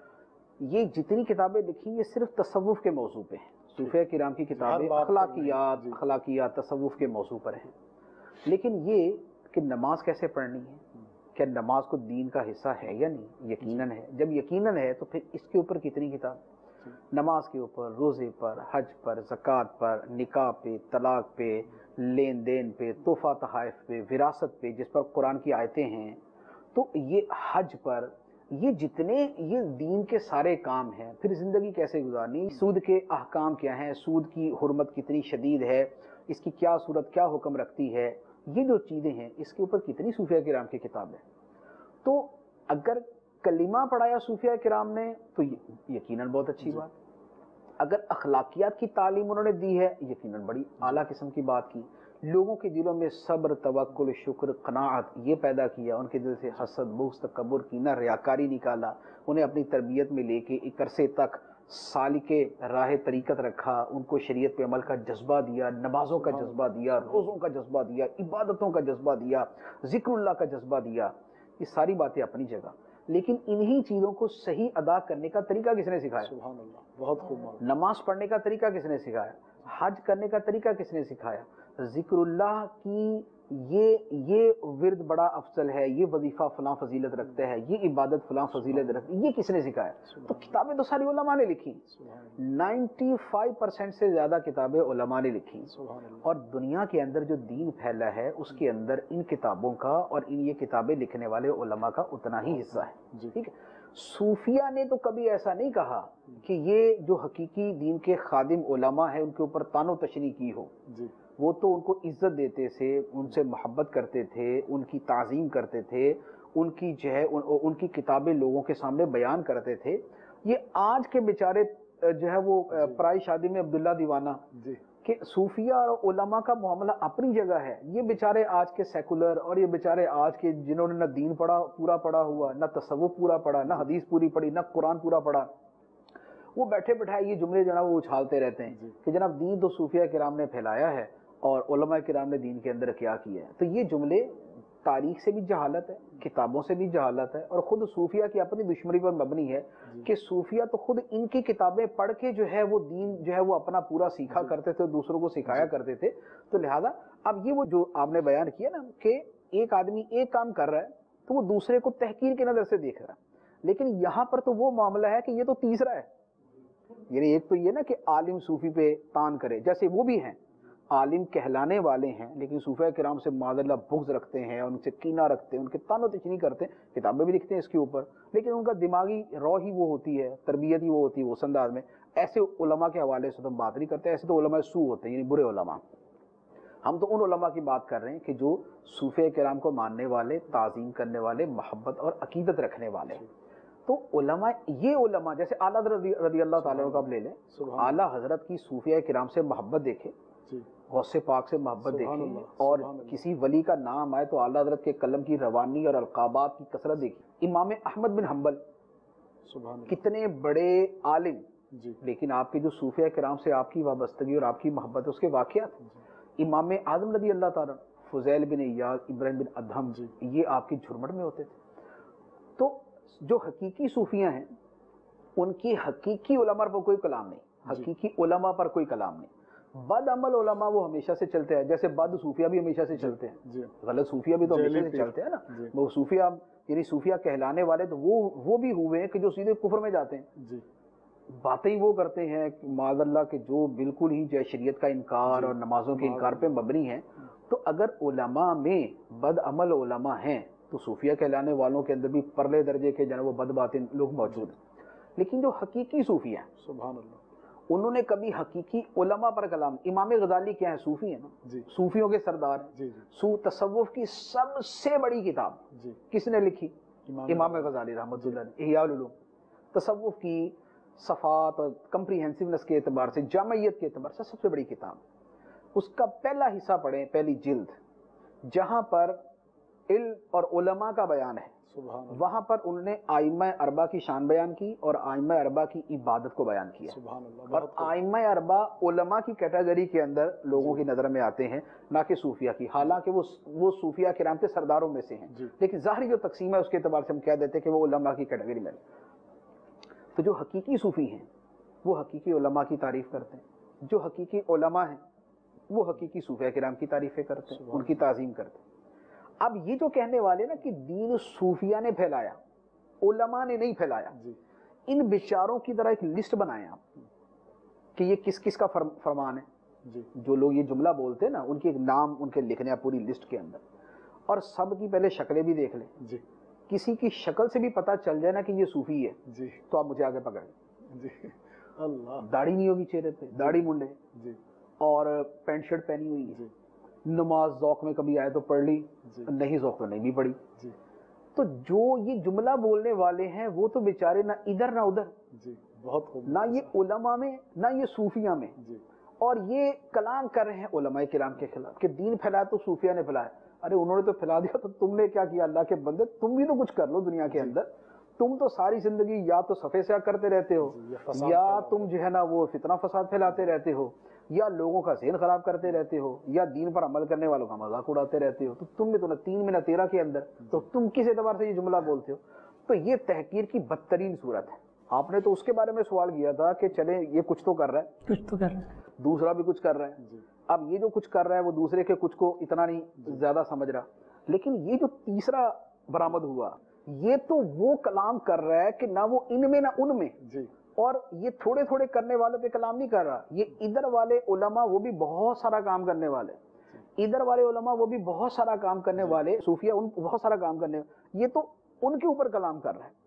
یہ جتنی کتابیں لکھی یہ صرف تصوف کے موضوع پہ ہیں. صوفیہ کرام کی کتابیں اخلاقیات اخلاقیات تصوف کے موضوع پر ہیں. لیکن یہ کہ نماز کیسے پڑھنی ہے، کیا نماز کو دین کا حصہ ہے یا نہیں، یقیناً ہے. جب یقیناً ہے تو پھر اس کے اوپر کتنی کتاب، نماز کے اوپر، روزے پر، حج پر، زکوٰۃ پر، نکاح پہ، طلاق پہ، لین دین پہ، تحفہ تحائف پہ، وراثت پہ جس پر قرآن کی آیتیں ہیں، تو یہ حج پر، یہ جتنے یہ دین کے سارے کام ہیں. پھر زندگی کیسے گزارنی، سود کے احکام کیا ہیں، سود کی حرمت کتنی شدید ہے، اس کی کیا صورت، کیا حکم رکھتی ہے، یہ جو چیزیں ہیں اس کے اوپر کتنی صوفیہ کرام کی کتاب ہے. تو اگر کلمہ پڑھایا صوفیہ کرام نے تو یقیناً بہت اچھی بات. اگر اخلاقیات کی تعلیم انہوں نے دی ہے یقیناً بڑی اعلیٰ قسم کی بات کی. لوگوں کے دلوں میں صبر، توکل، شکر، قناعت یہ پیدا کیا، ان کے دل سے حسد، بغض، تکبر، کینہ، ریاکاری نکالا، انہیں اپنی تربیت میں لے کے ایک عرصے تک سالک راہ طریقت رکھا، ان کو شریعت پہ عمل کا جذبہ دیا، نمازوں کا جذبہ دیا، روزوں کا جذبہ دیا، عبادتوں کا جذبہ دیا، ذکر اللہ کا جذبہ دیا. یہ ساری باتیں اپنی جگہ، لیکن انہی چیزوں کو صحیح ادا کرنے کا طریقہ کس نے سکھایا؟ سبحان اللہ، بہت خوب. نماز پڑھنے کا طریقہ کس نے سکھایا؟ حج کرنے کا طریقہ کس نے سکھایا؟ ذکر اللہ کی یہ یہ ورد بڑا افضل ہے، یہ وظیفہ فلاں فضیلت رکھتا ہے، یہ عبادت فلاں فضیلت رکھتا ہے، یہ کس نے سکھایا؟ تو کتابیں تو ساری علماء نے لکھی، نائنٹی فائیو پرسینٹ سے زیادہ کتابیں علماء نے لکھی. اور دنیا کے اندر جو دین پھیلا ہے اس کے اندر ان کتابوں کا اور ان یہ کتابیں لکھنے والے علماء کا اتنا ہی حصہ ہے. ٹھیک ہے. صوفیہ نے تو کبھی ایسا نہیں کہا کہ یہ جو حقیقی دین کے خادم علماء ہیں ان کے اوپر تان و تشریح کی ہو. وہ تو ان کو عزت دیتے تھے، ان سے محبت کرتے تھے، ان کی تعظیم کرتے تھے، ان کی جو ہے ان کی کتابیں لوگوں کے سامنے بیان کرتے تھے۔ یہ آج کے بیچارے جو ہے وہ پرائی شادی میں عبداللہ دیوانہ کہ صوفیہ اور علماء کا معاملہ اپنی جگہ ہے، یہ بیچارے آج کے سیکولر اور یہ بیچارے آج کے جنہوں نے نہ دین پڑھا پورا پڑھا ہوا، نہ تصوف پورا پڑھا، نہ حدیث پوری پڑھی، نہ قرآن پورا پڑھا، وہ بیٹھے بٹھائے یہ جملے جناب وہ اچھالتے رہتے ہیں کہ جناب دین تو صوفیہ کرام نے پھیلایا ہے اور علماء کرام نے دین کے اندر کیا کیا ہے۔ تو یہ جملے تاریخ سے بھی جہالت ہے، کتابوں سے بھی جہالت ہے، اور خود صوفیہ کی اپنی دشمنی پر مبنی ہے کہ صوفیہ تو خود ان کی کتابیں پڑھ کے جو ہے وہ دین جو ہے وہ اپنا پورا سیکھا کرتے تھے، دوسروں کو سکھایا کرتے تھے۔ تو لہٰذا اب یہ وہ جو آپ نے بیان کیا نا کہ ایک آدمی ایک کام کر رہا ہے تو وہ دوسرے کو تحقیر کی نظر سے دیکھ رہا ہے، لیکن یہاں پر تو وہ معاملہ ہے کہ یہ تو تیسرا ہے، یعنی ایک تو یہ نا کہ عالم صوفی پہ تان کرے، جیسے وہ بھی ہیں عالم کہلانے والے ہیں لیکن صوفیہ کرام سے معاذ اللہ بغض رکھتے ہیں، ان سے کینہ رکھتے ہیں، ان کے تان و تشنیع کرتے ہیں، کتابیں بھی لکھتے ہیں اس کے اوپر، لیکن ان کا دماغی رو ہی وہ ہوتی ہے، تربیت ہی وہ ہوتی ہے اس انداز میں۔ ایسے علماء کے حوالے سے تو ہم بات نہیں کرتے، ایسے تو علماء سو ہوتے ہیں، یعنی برے علماء۔ ہم تو ان علماء کی بات کر رہے ہیں کہ جو صوفیہ کرام کو ماننے والے، تعظیم کرنے والے، محبت اور عقیدت رکھنے والے۔ تو علماء، یہ علماء جیسے اعلیٰ حضرت رضی اللہ تعالیٰ کا آپ لے لیں، اعلیٰ حضرت کی صوفیہ کرام سے محبت دیکھیں، غوث پاک سے محبت دیکھیں، اور کسی ولی کا نام آئے تو اعلیٰ حضرت کے قلم کی روانی اور القابات کی کثرت دیکھیں۔ امام احمد بن حنبل کتنے بڑے عالم، لیکن آپ کے جو صوفیہ کرام سے آپ کی وابستگی اور آپ کی محبت، اس کے واقعات۔ امام اعظم رضی اللہ تعالیٰ، فضیل بن عیاض، ابراہیم بن ادہم، یہ آپ کی جھرمٹ میں ہوتے تھے۔ تو جو حقیقی صوفیہ ہیں ان کی حقیقی علماء پر کوئی کلام نہیں، حقیقی علماء پر کوئی کلام نہیں۔ بد عمل علماء وہ ہمیشہ سے چلتے ہیں، جیسے بد صوفیہ بھی ہمیشہ سے چلتے ہیں، غلط صوفیہ بھی تو ہمیشہ سے چلتے ہیں نا۔ وہ صوفیہ یعنی صوفیہ کہلانے والے تو وہ وہ بھی ہوئے ہیں کہ جو سیدھے کفر میں جاتے ہیں، باتیں ہی وہ کرتے ہیں معاذ اللہ کہ جو بالکل ہی جو شریعت کا انکار اور نمازوں کے انکار پہ مبنی ہیں۔ تو اگر علماء میں بد عمل علماء ہیں تو صوفیہ کہلانے والوں کے اندر بھی پرلے درجے کے جو ہے وہ بد باطن لوگ موجود ہیں، لیکن جو حقیقی صوفیہ ہیں سبحان اللہ انہوں نے کبھی حقیقی علماء پر کلام۔ امام غزالی کیا ہیں؟ صوفی ہیں نا، صوفیوں کے سردار ہیں۔ سو تصوف کی سب سے بڑی کتاب کس نے لکھی؟ امام غزالی رحمۃ اللہ علیہ، احیاء العلوم۔ تصوف کی صفات اور کمپریہنسونیس کے اعتبار سے، جامعیت کے اعتبار سے سب سے بڑی کتاب۔ اس کا پہلا حصہ پڑھیں، پہلی جلد، جہاں پر علم اور علماء کا بیان ہے، وہاں پر انہوں نے آئمہ اربعہ کی شان بیان کی اور آئمہ اربعہ کی عبادت کو بیان کیا۔ اور آئمہ اربعہ علماء کی کیٹیگری کے اندر لوگوں کی نظر میں آتے ہیں، نہ کہ صوفیہ کی، حالانکہ وہ وہ صوفیہ کرام کے سرداروں میں سے ہیں، لیکن ظاہری جو تقسیم ہے اس کے اعتبار سے ہم کہہ دیتے ہیں کہ وہ علماء کی کیٹیگری میں۔ تو جو حقیقی صوفی ہیں وہ حقیقی علماء کی تعریف کرتے ہیں، جو حقیقی علماء ہیں وہ حقیقی صوفیہ کرام کی تعریفیں کرتے ہیں، ان کی تعظیم کرتے ہیں۔ اب یہ جو کہنے والے نا کہ دین صوفیہ نے پھیلایا، علماء نے نہیں پھیلایا، ان بیچاروں کی طرح ایک لسٹ بنائیں آپ کہ یہ کس کس کا فرمان ہے۔ جو لوگ یہ جملہ بولتے ہیں نا ان کے ایک نام ان کے لکھنے ہیں پوری لسٹ کے اندر، اور سب کی پہلے شکلیں بھی دیکھ لیں، کسی کی شکل سے بھی پتہ چل جائے نا کہ یہ صوفی ہے تو آپ مجھے آگے پکڑیں۔ اللہ، داڑھی نہیں ہوگی چہرے پہ، داڑھی منڈے، اور پینٹ شرٹ پہنی ہوئی ہے، نماز ذوق میں کبھی آئے تو پڑھ لی، نہیں ذوق تو نہیں بھی پڑھی۔ تو جو یہ جملہ بولنے والے ہیں وہ تو بیچارے نہ ادھر نہ ادھر، بہت نہ یہ علماء میں نہ یہ صوفیہ میں، اور یہ کلام کر رہے ہیں علماء کرام کے خلاف کہ دین پھیلایا تو صوفیہ نے پھیلایا۔ ارے انہوں نے تو پھیلا دیا تو تم نے کیا کیا؟ اللہ کے بندے تم بھی تو کچھ کر لو دنیا کے اندر۔ تم تو ساری زندگی یا تو صفے سے کرتے رہتے ہو، یا تم جو ہے نا وہ فتنہ فساد پھیلاتے رہتے ہو، یا لوگوں کا ذہن خراب کرتے رہتے ہو، یا دین پر عمل کرنے والوں کا مذاق اڑاتے رہتے ہو۔ تو تم نے تو نہ تین میں نہ تیرہ کے اندر، تو تم کس اعتبار سے یہ جملہ بولتے ہو؟ تو یہ تحقیر کی بدترین صورت ہے۔ آپ نے تو اس کے بارے میں سوال کیا تھا کہ چلے یہ کچھ تو کر رہا ہے، کچھ تو کر رہا ہے، دوسرا بھی کچھ کر رہا ہے۔ اب یہ جو کچھ کر رہا ہے وہ دوسرے کے کچھ کو اتنا نہیں زیادہ سمجھ رہا، لیکن یہ جو تیسرا برآمد ہوا یہ تو وہ کلام کر رہا ہے کہ نہ وہ ان میں نہ ان میں، اور یہ تھوڑے تھوڑے کرنے والوں پہ کلام نہیں کر رہا۔ یہ ادھر والے علماء وہ بھی بہت سارا کام کرنے والے، ادھر والے علماء وہ بھی بہت سارا کام کرنے والے، صوفیہ ان بہت سارا کام کرنے والے، یہ تو ان کے اوپر کلام کر رہا ہے۔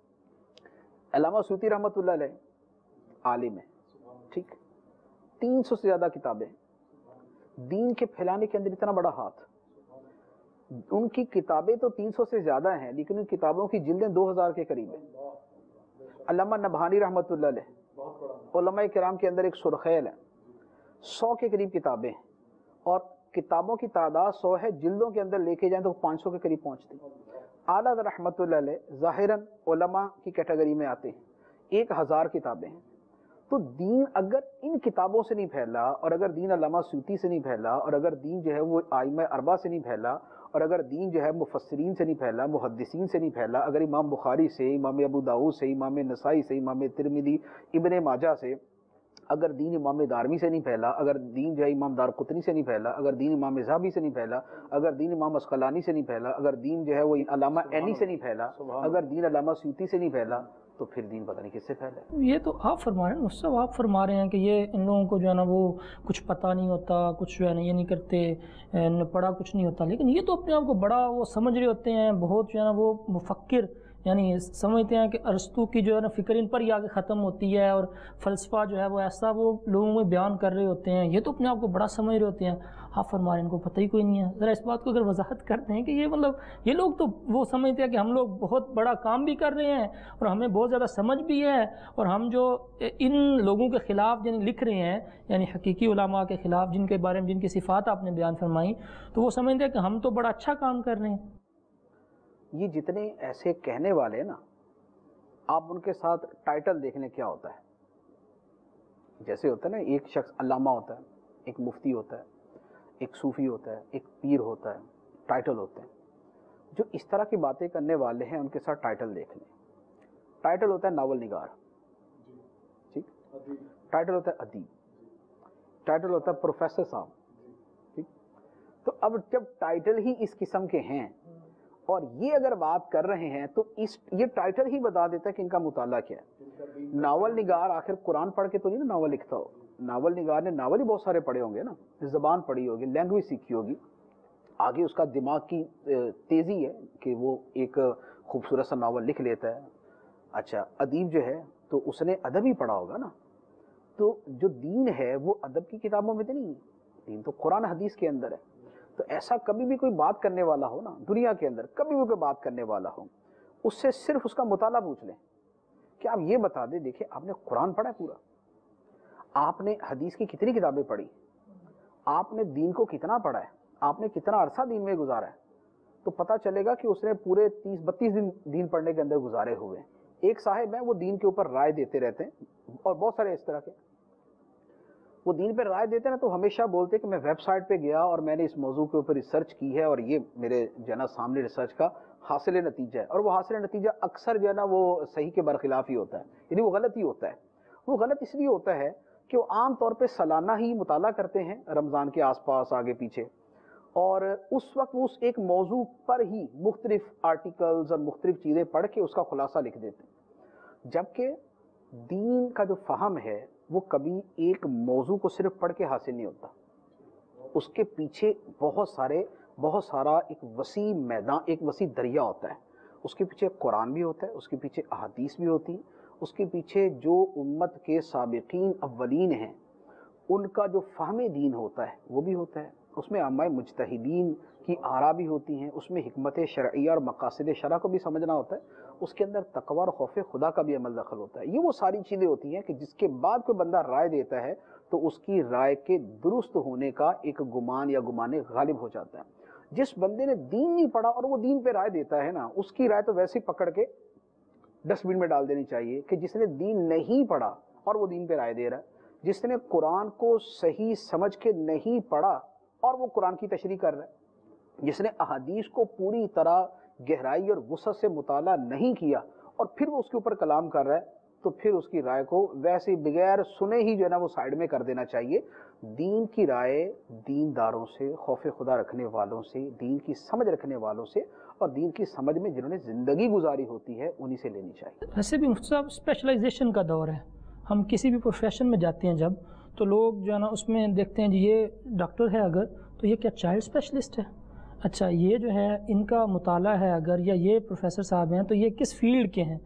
علامہ سیوطی رحمۃ اللہ علیہ عالم ہے، ٹھیک، تین سو سے زیادہ کتابیں، دین کے پھیلانے کے اندر اتنا بڑا ہاتھ. ان کی کتابیں تو تین سو سے زیادہ ہیں لیکن ان کتابوں کی جلدیں دو ہزار کے قریب ہیں. علامہ نبہانی رحمۃ اللہ علیہ علماء کرام کے اندر ایک سرخیل ہے, سو کے قریب کتابیں ہیں اور کتابوں کی تعداد سو ہے, جلدوں کے اندر لے کے جائیں تو پانچ سو کے قریب پہنچتی. اعلیٰ رحمۃ اللہ علیہ ظاہراً علماء کی کیٹیگری میں آتے ہیں, ایک ہزار کتابیں ہیں. تو دین اگر ان کتابوں سے نہیں پھیلا اور اگر دین علامہ سیوطی سے نہیں پھیلا اور اگر دین جو ہے وہ ائمہ اربعہ سے نہیں پھیلا اور اگر دین جو ہے مفسرین سے نہیں پھیلا, محدثین سے نہیں پھیلا, اگر امام بخاری سے, امام ابو داؤد سے, امام نسائی سے, امام ترمذی, ابن ماجہ سے, اگر دین امام دارمی سے نہیں پھیلا, اگر دین جو ہے امام دارقطنی سے نہیں پھیلا, اگر دین امام ذہبی سے نہیں پھیلا, اگر دین امام اسقلانی سے نہیں پھیلا, اگر دین جو ہے وہ علامہ عینی سے نہیں پھیلا, اگر دین علامہ سیوطی سے نہیں پھیلا, تو پھر دین پتہ نہیں کس سے پھیلا ہے. یہ تو آپ فرما رہے ہیں صاحب, آپ فرما رہے ہیں کہ یہ ان لوگوں کو جو ہے نا وہ کچھ پتہ نہیں ہوتا, کچھ جو ہے نا یہ نہیں کرتے, پڑھا کچھ نہیں ہوتا, لیکن یہ تو اپنے آپ کو بڑا وہ سمجھ رہے ہوتے ہیں, بہت جو ہے نا وہ مفکر, یعنی سمجھتے ہیں کہ ارسطو کی جو ہے نا فکر ان پر ہی آگے ختم ہوتی ہے اور فلسفہ جو ہے وہ ایسا وہ لوگوں میں بیان کر رہے ہوتے ہیں. یہ تو اپنے آپ کو بڑا سمجھ رہے ہوتے ہیں. آپ فرما رہے ہیں ان کو پتہ ہی کوئی نہیں ہے. ذرا اس بات کو اگر وضاحت کرتے ہیں کہ یہ مطلب یہ لوگ تو وہ سمجھتے ہیں کہ ہم لوگ بہت بڑا کام بھی کر رہے ہیں اور ہمیں بہت زیادہ سمجھ بھی ہے, اور ہم جو ان لوگوں کے خلاف جن لکھ رہے ہیں یعنی حقیقی علماء کے خلاف جن کے بارے میں جن کی صفات آپ نے بیان فرمائی, تو وہ سمجھتے ہیں کہ ہم تو بڑا اچھا کام کر رہے ہیں. یہ جتنے ایسے کہنے والے نا, آپ ان کے ساتھ ٹائٹل دیکھ لیں کیا ہوتا ہے. جیسے ہوتا ہے نا, ایک شخص علامہ ہوتا ہے, ایک مفتی ہوتا ہے, ایک صوفی ہوتا ہے, ایک پیر ہوتا ہے, ٹائٹل ہوتے ہیں. جو اس طرح کی باتیں کرنے والے ہیں ان کے ساتھ ٹائٹل دیکھ لیں. ٹائٹل ہوتا ہے ناول نگار, ٹھیک, ٹائٹل ہوتا ہے ادیب, ٹائٹل ہوتا ہے پروفیسر صاحب, ٹھیک. تو اب جب ٹائٹل ہی اس قسم کے ہیں اور یہ اگر بات کر رہے ہیں تو اس یہ ٹائٹل ہی بتا دیتا ہے کہ ان کا مطالعہ کیا ہے. ناول نگار آخر قرآن پڑھ کے تو نہیں نا ناول لکھتا ہو. ناول نگار نے ناول ہی بہت سارے پڑھے ہوں گے نا, زبان پڑھی ہوگی, لینگویج سیکھی ہوگی, آگے اس کا دماغ کی تیزی ہے کہ وہ ایک خوبصورت سا ناول لکھ لیتا ہے. اچھا, ادیب جو ہے تو اس نے ادب ہی پڑھا ہوگا نا. تو جو دین ہے وہ ادب کی کتابوں میں تو نہیں ہے, دین تو قرآن حدیث کے اندر ہے. تو ایسا کبھی بھی کوئی بات کرنے والا ہو نا دنیا کے اندر, کبھی بھی کوئی بات کرنے والا ہو, اس سے صرف اس کا مطالعہ پوچھ لیں کہ آپ یہ بتا دیں, دیکھیں آپ نے قرآن پڑھا ہے پورا, آپ نے حدیث کی کتنی کتابیں پڑھی, آپ نے دین کو کتنا پڑھا ہے, آپ نے کتنا عرصہ دین میں گزارا ہے, تو پتہ چلے گا کہ اس نے پورے تیس بتیس دن دین پڑھنے کے اندر گزارے ہوئے ہیں. ایک صاحب ہیں وہ دین کے اوپر رائے دیتے رہتے ہیں اور بہت سارے اس طرح کے وہ دین پہ رائے دیتے ہیں نا, تو ہمیشہ بولتے ہیں کہ میں ویب سائٹ پہ گیا اور میں نے اس موضوع کے اوپر ریسرچ کی ہے اور یہ میرے جو ہے نا سامنے ریسرچ کا حاصل نتیجہ ہے, اور وہ حاصل نتیجہ اکثر جو ہے نا وہ صحیح کے برخلاف ہی ہوتا ہے, یعنی وہ غلط ہی ہوتا ہے. وہ غلط اس لیے ہوتا ہے کہ وہ عام طور پہ سالانہ ہی مطالعہ کرتے ہیں رمضان کے آس پاس آگے پیچھے, اور اس وقت وہ اس ایک موضوع پر ہی مختلف آرٹیکلز اور مختلف چیزیں پڑھ کے اس کا خلاصہ لکھ دیتے ہیں. جبکہ دین کا جو فہم ہے وہ کبھی ایک موضوع کو صرف پڑھ کے حاصل نہیں ہوتا, اس کے پیچھے بہت سارے بہت سارا ایک وسیع میدان, ایک وسیع دریا ہوتا ہے. اس کے پیچھے قرآن بھی ہوتا ہے, اس کے پیچھے احادیث بھی ہوتی ہیں, اس کے پیچھے جو امت کے سابقین اولین ہیں ان کا جو فہم دین ہوتا ہے وہ بھی ہوتا ہے. اس میں عامہ مجتہدین کی آراء بھی ہوتی ہیں, اس میں حکمت شرعیہ اور مقاصد شرع کو بھی سمجھنا ہوتا ہے, اس کے اندر تقوی اور خوف خدا کا بھی عمل دخل ہوتا ہے. یہ وہ ساری چیزیں ہوتی ہیں کہ جس کے بعد کوئی بندہ رائے دیتا ہے تو اس کی رائے کے درست ہونے کا ایک گمان یا گمانے غالب ہو جاتا ہے. جس بندے نے دین نہیں پڑھا اور وہ دین پہ رائے دیتا ہے نا, اس کی رائے تو ویسے ہی پکڑ کے ڈسٹ بن میں ڈال دینی چاہیے کہ جس نے دین نہیں پڑھا اور وہ دین پہ رائے دے رہا ہے, جس نے قرآن کو صحیح سمجھ کے نہیں پڑھا اور وہ قرآن کی تشریح کر رہا ہے, جس نے احادیث کو پوری طرح گہرائی اور وسعت سے مطالعہ نہیں کیا اور پھر وہ اس کے اوپر کلام کر رہا ہے, تو پھر اس کی رائے کو ویسے بغیر سنے ہی جو ہے نا وہ سائیڈ میں کر دینا چاہیے. دین کی رائے دینداروں سے, خوف خدا رکھنے والوں سے, دین کی سمجھ رکھنے والوں سے اور دین کی سمجھ میں جنہوں نے زندگی گزاری ہوتی ہے انہی سے لینی چاہیے. ویسے بھی مفتی صاحب اسپیشلائزیشن کا دور ہے, ہم کسی بھی پروفیشن میں جاتے ہیں جب تو لوگ جو ہے نا اس میں دیکھتے ہیں جی یہ ڈاکٹر ہے اگر تو یہ کیا چائلڈ اسپیشلسٹ ہے, اچھا یہ جو ہے ان کا مطالعہ ہے اگر, یا یہ پروفیسر صاحب ہیں تو یہ کس فیلڈ کے ہیں,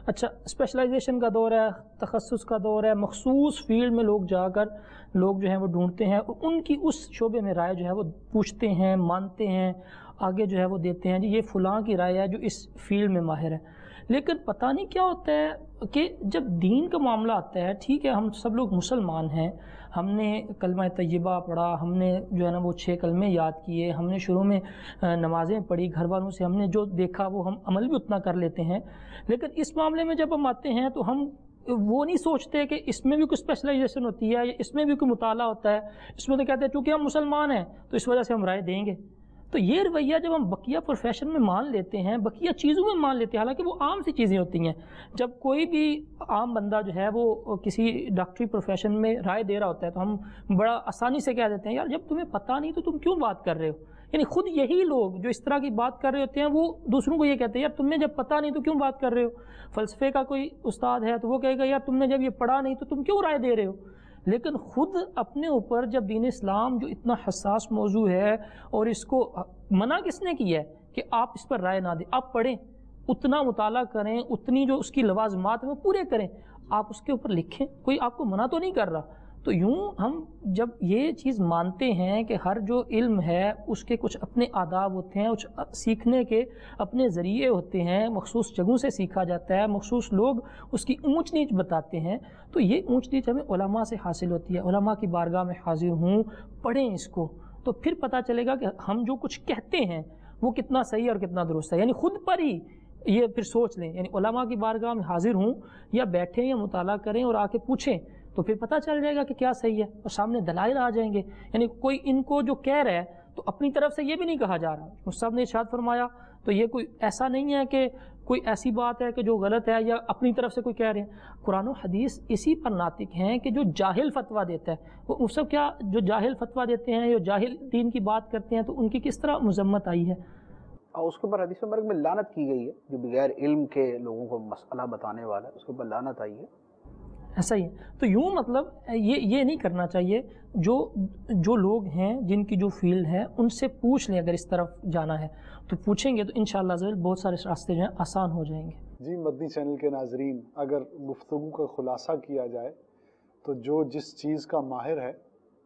اچھا اسپیشلائزیشن کا دور ہے، تخصص کا دور ہے، مخصوص فیلڈ میں لوگ جا کر لوگ جو ہیں وہ ڈھونڈتے ہیں اور ان کی اس شعبے میں رائے جو ہے وہ پوچھتے ہیں، مانتے ہیں، آگے جو ہے وہ دیتے ہیں، جی یہ فلاں کی رائے ہے جو اس فیلڈ میں ماہر ہے. لیکن پتہ نہیں کیا ہوتا ہے کہ جب دین کا معاملہ آتا ہے، ٹھیک ہے ہم سب لوگ مسلمان ہیں، ہم نے کلمہ طیبہ پڑھا، ہم نے جو ہے نا وہ چھ کلمے یاد کیے، ہم نے شروع میں نمازیں پڑھی، گھر والوں سے ہم نے جو دیکھا وہ ہم عمل بھی اتنا کر لیتے ہیں. لیکن اس معاملے میں جب ہم آتے ہیں تو ہم وہ نہیں سوچتے کہ اس میں بھی کوئی اسپیشلائزیشن ہوتی ہے یا اس میں بھی کوئی مطالعہ ہوتا ہے. اس میں تو کہتے ہیں چونکہ ہم مسلمان ہیں تو اس وجہ سے ہم رائے دیں گے. تو یہ رویہ جب ہم بقیہ پروفیشن میں مان لیتے ہیں، بقیہ چیزوں میں مان لیتے ہیں، حالانکہ وہ عام سی چیزیں ہوتی ہیں. جب کوئی بھی عام بندہ جو ہے وہ کسی ڈاکٹری پروفیشن میں رائے دے رہا ہوتا ہے تو ہم بڑا آسانی سے کہہ دیتے ہیں یار جب تمہیں پتہ نہیں تو تم کیوں بات کر رہے ہو. یعنی خود یہی لوگ جو اس طرح کی بات کر رہے ہوتے ہیں وہ دوسروں کو یہ کہتے ہیں یار تم نے جب پتہ نہیں تو کیوں بات کر رہے ہو. فلسفے کا کوئی استاد ہے تو وہ کہے گا یار تم نے جب یہ پڑھا نہیں تو تم کیوں رائے دے رہے ہو. لیکن خود اپنے اوپر جب دین اسلام جو اتنا حساس موضوع ہے اور اس کو منع کس نے کیا ہے کہ آپ اس پر رائے نہ دیں، آپ پڑھیں، اتنا مطالعہ کریں، اتنی جو اس کی لوازمات ہیں وہ پورے کریں، آپ اس کے اوپر لکھیں، کوئی آپ کو منع تو نہیں کر رہا. تو یوں ہم جب یہ چیز مانتے ہیں کہ ہر جو علم ہے اس کے کچھ اپنے آداب ہوتے ہیں، کچھ سیکھنے کے اپنے ذریعے ہوتے ہیں، مخصوص جگہوں سے سیکھا جاتا ہے، مخصوص لوگ اس کی اونچ نیچ بتاتے ہیں، تو یہ اونچ نیچ ہمیں علماء سے حاصل ہوتی ہے. علماء کی بارگاہ میں حاضر ہوں، پڑھیں اس کو، تو پھر پتہ چلے گا کہ ہم جو کچھ کہتے ہیں وہ کتنا صحیح اور کتنا درست ہے. یعنی خود پر ہی یہ پھر سوچ لیں، یعنی علماء کی بارگاہ میں حاضر ہوں یا بیٹھیں یا مطالعہ کریں اور آ کے پوچھیں تو پھر پتہ چل جائے گا کہ کیا صحیح ہے اور سامنے دلائل آ جائیں گے. یعنی کوئی ان کو جو کہہ رہا ہے تو اپنی طرف سے یہ بھی نہیں کہا جا رہا. مصعب نے ارشاد فرمایا تو یہ کوئی ایسا نہیں ہے کہ کوئی ایسی بات ہے کہ جو غلط ہے یا اپنی طرف سے کوئی کہہ رہے ہیں. قرآن و حدیث اسی پر ناطق ہیں کہ جو جاہل فتویٰ دیتا ہے وہ مصعب کیا جو جاہل فتویٰ دیتے ہیں یا جاہل دین کی بات کرتے ہیں تو ان کی کس طرح مذمت آئی ہے. اور اس کے اوپر حدیث مبارک میں لعنت کی گئی ہے، جو بغیر علم کے لوگوں کو مسئلہ بتانے والا ہے اس کے اوپر لعنت آئی ہے. ایسا ہی ہے. تو یوں مطلب یہ یہ نہیں کرنا چاہیے. جو جو لوگ ہیں جن کی جو فیلڈ ہے ان سے پوچھ لیں، اگر اس طرف جانا ہے تو پوچھیں گے تو انشاءاللہ عز و جل بہت سارے راستے جو ہیں آسان ہو جائیں گے. جی مدنی چینل کے ناظرین، اگر گفتگو کا خلاصہ کیا جائے تو جو جس چیز کا ماہر ہے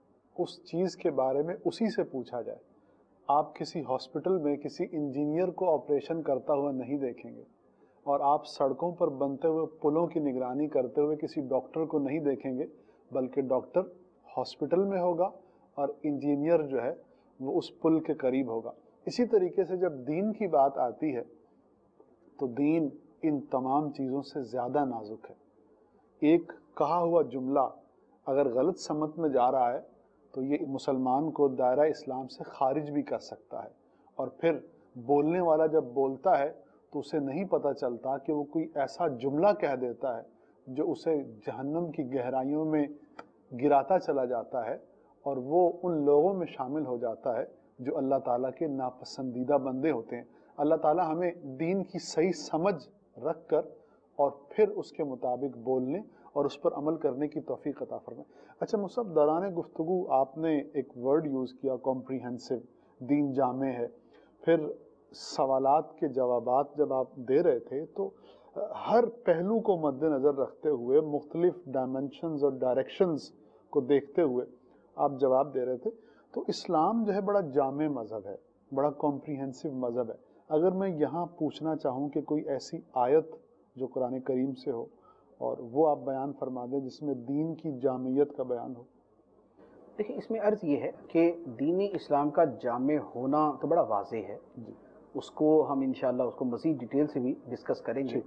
اس چیز کے بارے میں اسی سے پوچھا جائے. آپ کسی ہاسپٹل میں کسی انجینئر کو آپریشن کرتا ہوا نہیں دیکھیں گے اور آپ سڑکوں پر بنتے ہوئے پلوں کی نگرانی کرتے ہوئے کسی ڈاکٹر کو نہیں دیکھیں گے، بلکہ ڈاکٹر ہاسپٹل میں ہوگا اور انجینئر جو ہے وہ اس پل کے قریب ہوگا. اسی طریقے سے جب دین کی بات آتی ہے تو دین ان تمام چیزوں سے زیادہ نازک ہے. ایک کہا ہوا جملہ اگر غلط سمت میں جا رہا ہے تو یہ مسلمان کو دائرہ اسلام سے خارج بھی کر سکتا ہے. اور پھر بولنے والا جب بولتا ہے تو اسے نہیں پتہ چلتا کہ وہ کوئی ایسا جملہ کہہ دیتا ہے جو اسے جہنم کی گہرائیوں میں گراتا چلا جاتا ہے اور وہ ان لوگوں میں شامل ہو جاتا ہے جو اللہ تعالیٰ کے ناپسندیدہ بندے ہوتے ہیں. اللہ تعالیٰ ہمیں دین کی صحیح سمجھ رکھ کر اور پھر اس کے مطابق بولنے اور اس پر عمل کرنے کی توفیق عطا فرمائے. اچھا مصعب، دوران گفتگو آپ نے ایک ورڈ یوز کیا کمپریہنسو، دین جامع ہے. پھر سوالات کے جوابات جب آپ دے رہے تھے تو ہر پہلو کو مد نظر رکھتے ہوئے، مختلف ڈائمنشنز اور ڈائریکشنز کو دیکھتے ہوئے آپ جواب دے رہے تھے. تو اسلام جو ہے بڑا جامع مذہب ہے، بڑا کمپریہنسو مذہب ہے. اگر میں یہاں پوچھنا چاہوں کہ کوئی ایسی آیت جو قرآن کریم سے ہو اور وہ آپ بیان فرما دیں جس میں دین کی جامعیت کا بیان ہو. دیکھیں اس میں عرض یہ ہے کہ دین اسلام کا جامع ہونا تو بڑا واضح ہے جی. اس کو ہم انشاءاللہ اس کو مزید ڈیٹیل سے بھی ڈسکس کریں گے.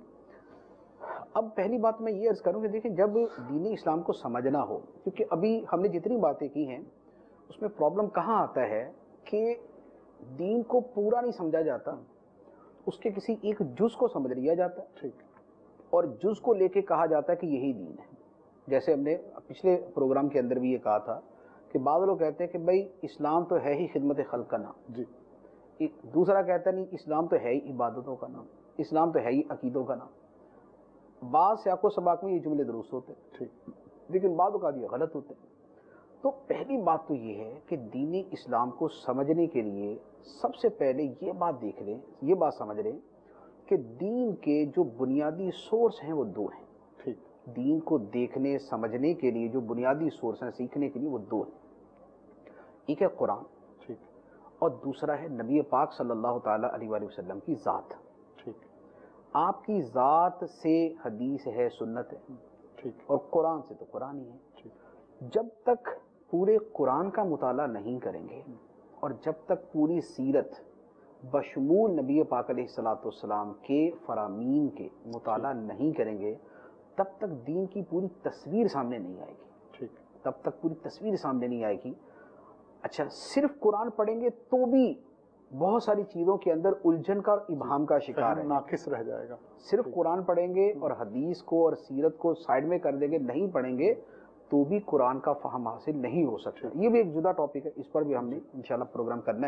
اب پہلی بات میں یہ عرض کروں کہ دیکھیں جب دین اسلام کو سمجھنا ہو، کیونکہ ابھی ہم نے جتنی باتیں کی ہیں اس میں پرابلم کہاں آتا ہے کہ دین کو پورا نہیں سمجھا جاتا، اس کے کسی ایک جز کو سمجھ لیا جاتا ہے ٹھیک اور جز کو لے کے کہا جاتا ہے کہ یہی دین ہے. جیسے ہم نے پچھلے پروگرام کے اندر بھی یہ کہا تھا کہ بعض لوگ کہتے ہیں کہ بھائی اسلام تو ہے ہی خدمت خلق کا نام جی، دوسرا کہتا ہے نہیں اسلام تو ہے ہی عبادتوں کا نام، اسلام تو ہے ہی عقیدوں کا نام. بعض سیاق و سباق میں یہ جملے درست ہوتے ہیں ٹھیک، لیکن بعض اوقات یہ غلط ہوتے ہیں. تو پہلی بات تو یہ ہے کہ دین اسلام کو سمجھنے کے لیے سب سے پہلے یہ بات دیکھ لیں، یہ بات سمجھ لیں کہ دین کے جو بنیادی سورس ہیں وہ دو ہیں. ٹھیک. دین کو دیکھنے سمجھنے کے لیے جو بنیادی سورس ہیں سیکھنے کے لیے وہ دو ہیں. ایک ہے قرآن. ٹھیک. اور دوسرا ہے نبی پاک صلی اللہ تعالیٰ علیہ وآلہ وسلم کی ذات. ٹھیک. آپ کی ذات سے حدیث ہے، سنت ہے. ٹھیک. اور قرآن سے تو قرآن ہی ہے. ٹھیک. جب تک پورے قرآن کا مطالعہ نہیں کریں گے اور جب تک پوری سیرت بشمول نبی پاک علیہ الصلوۃ والسلام کے فرامین کے مطالعہ نہیں کریں گے تب تک دین کی پوری تصویر سامنے نہیں آئے گی. ٹھیک. تب تک پوری تصویر سامنے نہیں آئے گی. اچھا صرف قرآن پڑھیں گے تو بھی بہت ساری چیزوں کے اندر الجھن کا اور ابہام کا شکار ہے، ناقص رہ جائے گا. صرف قرآن پڑھیں گے اور حدیث کو اور سیرت کو سائڈ میں کر دیں گے، نہیں پڑھیں گے تو بھی قرآن کا فہم حاصل نہیں ہو سکتا. یہ بھی ایک جدا ٹاپک ہے، اس پر بھی ہم نے انشاءاللہ پروگرام کرنا ہے.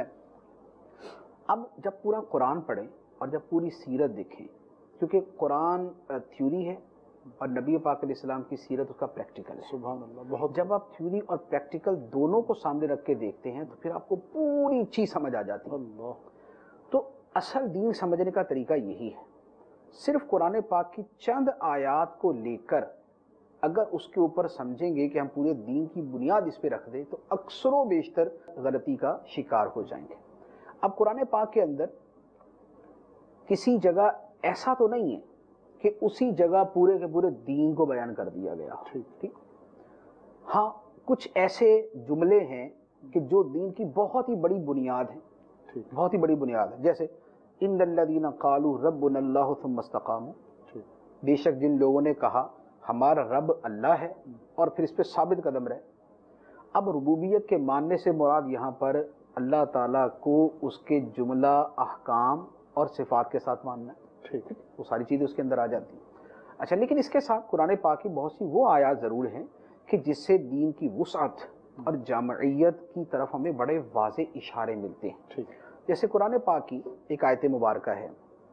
اب جب پورا قرآن پڑھیں اور جب پوری سیرت دیکھیں، کیونکہ قرآن تھیوری ہے اور نبی پاک علیہ السلام کی سیرت اس کا پریکٹیکل ہے. سبحان اللہ. بہت. جب آپ تھیوری اور پریکٹیکل دونوں کو سامنے رکھ کے دیکھتے ہیں تو پھر آپ کو پوری چیز سمجھ آ جاتی ہے. اللہ. تو اصل دین سمجھنے کا طریقہ یہی ہے. صرف قرآن پاک کی چند آیات کو لے کر اگر اس کے اوپر سمجھیں گے کہ ہم پورے دین کی بنیاد اس پہ رکھ دیں تو اکثر و بیشتر غلطی کا شکار ہو جائیں گے. اب قرآن پاک کے اندر کسی جگہ ایسا تو نہیں ہے کہ اسی جگہ پورے کے پورے دین کو بیان کر دیا گیا. ٹھیک. ہاں کچھ ایسے جملے ہیں کہ جو دین کی بہت ہی بڑی بنیاد ہیں، بہت ہی بڑی بنیاد ہے. جیسے ان الذین قالوا ربنا اللہ ثم استقاموا، بے شک جن لوگوں نے کہا ہمارا رب اللہ ہے اور پھر اس پہ ثابت قدم رہے. اب ربوبیت کے ماننے سے مراد یہاں پر اللہ تعالیٰ کو اس کے جملہ احکام اور صفات کے ساتھ ماننا ہے. ٹھیک. وہ ساری چیزیں اس کے اندر آ جاتی ہیں. اچھا لیکن اس کے ساتھ قرآن پاک کی بہت سی وہ آیات ضرور ہیں کہ جس سے دین کی وسعت اور جامعیت کی طرف ہمیں بڑے واضح اشارے ملتے ہیں. ٹھیک. جیسے قرآن پاک کی ایک آیت مبارکہ ہے،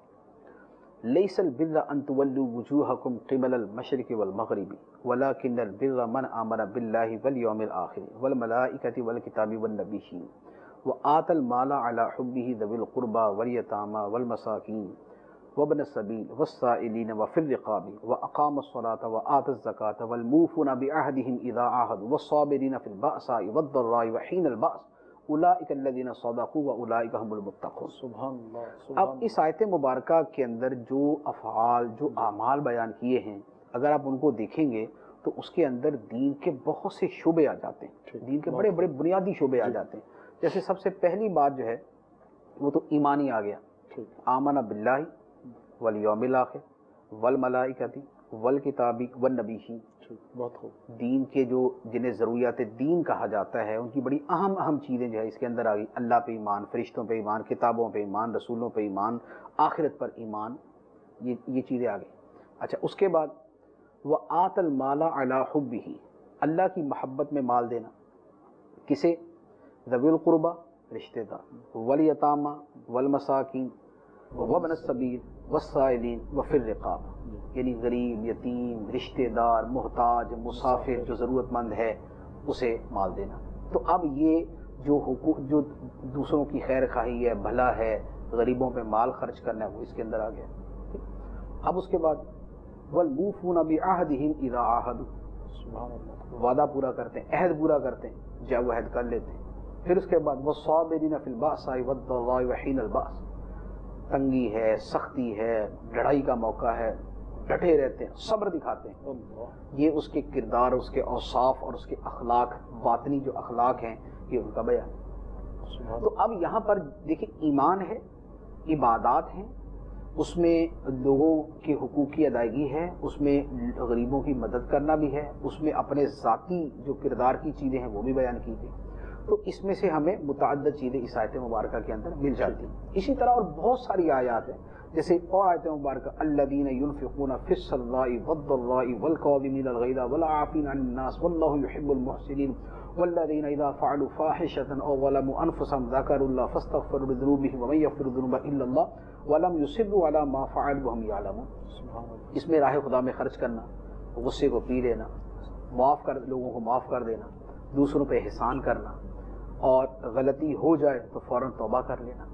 لیس البر ان تولوا وجوہکم قبل المشرق والمغرب ولکن البر من آمن باللہ والیوم الآخر والملائکۃ والکتاب والنبیین وآت المال علی حبہ ذوی القربى والیتامى والمساکین وابن السبیل والسائلین وفی الرقاب واقام الصلاۃ وآت الزکاۃ والموفون بعہدہم اذا عاہدوا والصابرین فی البأساء والضراء وحین البأس اولئک الذین صدقوا واولئک هم المتقون. سبحان اللہ. اب اس آیت مبارکہ کے اندر جو افعال جو اعمال بیان کیے ہیں اگر آپ ان کو دیکھیں گے تو اس کے اندر دین کے بہت سے شعبے آ جاتے ہیں، دین کے بڑے بڑے بنیادی شعبے آ جاتے ہیں. جیسے سب سے پہلی بات جو ہے وہ تو ایمانی آ گیا. آمن باللہ والیوم الآخر والملائکۃ والکتاب والنبیین. بہت خوب. دین کے جو جنہیں ضروریات دین کہا جاتا ہے ان کی بڑی اہم اہم چیزیں جو ہے اس کے اندر آ گئی. اللہ پہ ایمان، فرشتوں پہ ایمان، کتابوں پہ ایمان، رسولوں پہ ایمان، آخرت پر ایمان، یہ یہ چیزیں آ گئی. اچھا اس کے بعد وآت المال علی حبہ، اللہ کی محبت میں مال دینا. کسے؟ ذوی القربہ رشتہ دار، والیتامى والمساکین وابن السبیل والسائلین وفی الرقاب، یعنی غریب، یتیم، رشتہ دار، محتاج، مسافر جو ضرورت مند ہے اسے مال دینا. تو اب یہ جو حقوق جو دوسروں کی خیر خواہی ہے، بھلا ہے، غریبوں پہ مال خرچ کرنا ہے وہ اس کے اندر آ گیا. اب اس کے بعد والموفون بعہدہم اذا عاہدوا، وعدہ پورا کرتے ہیں، عہد پورا کرتے ہیں جب وہ عہد کر لیتے ہیں. پھر اس کے بعد والصابرین فی البأساء والضراء وحین البأس، تنگی ہے، سختی ہے، لڑائی کا موقع ہے، ڈٹے رہتے ہیں، صبر دکھاتے ہیں. یہ اس کے کردار، اس کے اوصاف اور اس کے اخلاق، باطنی جو اخلاق ہیں یہ ان کا بیان. تو اب یہاں پر دیکھیں ایمان ہے، عبادات ہیں، اس میں لوگوں کے حقوق کی ادائیگی ہے، اس میں غریبوں کی مدد کرنا بھی ہے، اس میں اپنے ذاتی جو کردار کی چیزیں ہیں وہ بھی بیان کی گئی. تو اس میں سے ہمیں متعدد چیزیں اس آیت مبارکہ کے اندر مل جاتی ہیں. اسی طرح اور بہت ساری آیات ہیں، جیسے اور آیت مبارکہ الذین ينفقون فی السراء والضراء والکاظمین الغیظ والعافین عن الناس واللہ یحب المحسنین والذین اذا فعلوا فاحشة او ظلموا انفسهم ذکروا اللہ فاستغفروا لذنوبهم ومن یغفر الذنوب الا اللہ ولم یصروا علی ما فعلوا وهم یعلمون. اس میں راہ خدا میں خرچ کرنا، غصے کو پی لینا، معاف کر لوگوں کو معاف کر دینا، دوسروں پہ احسان کرنا، اور غلطی ہو جائے تو فوراً توبہ کر لینا.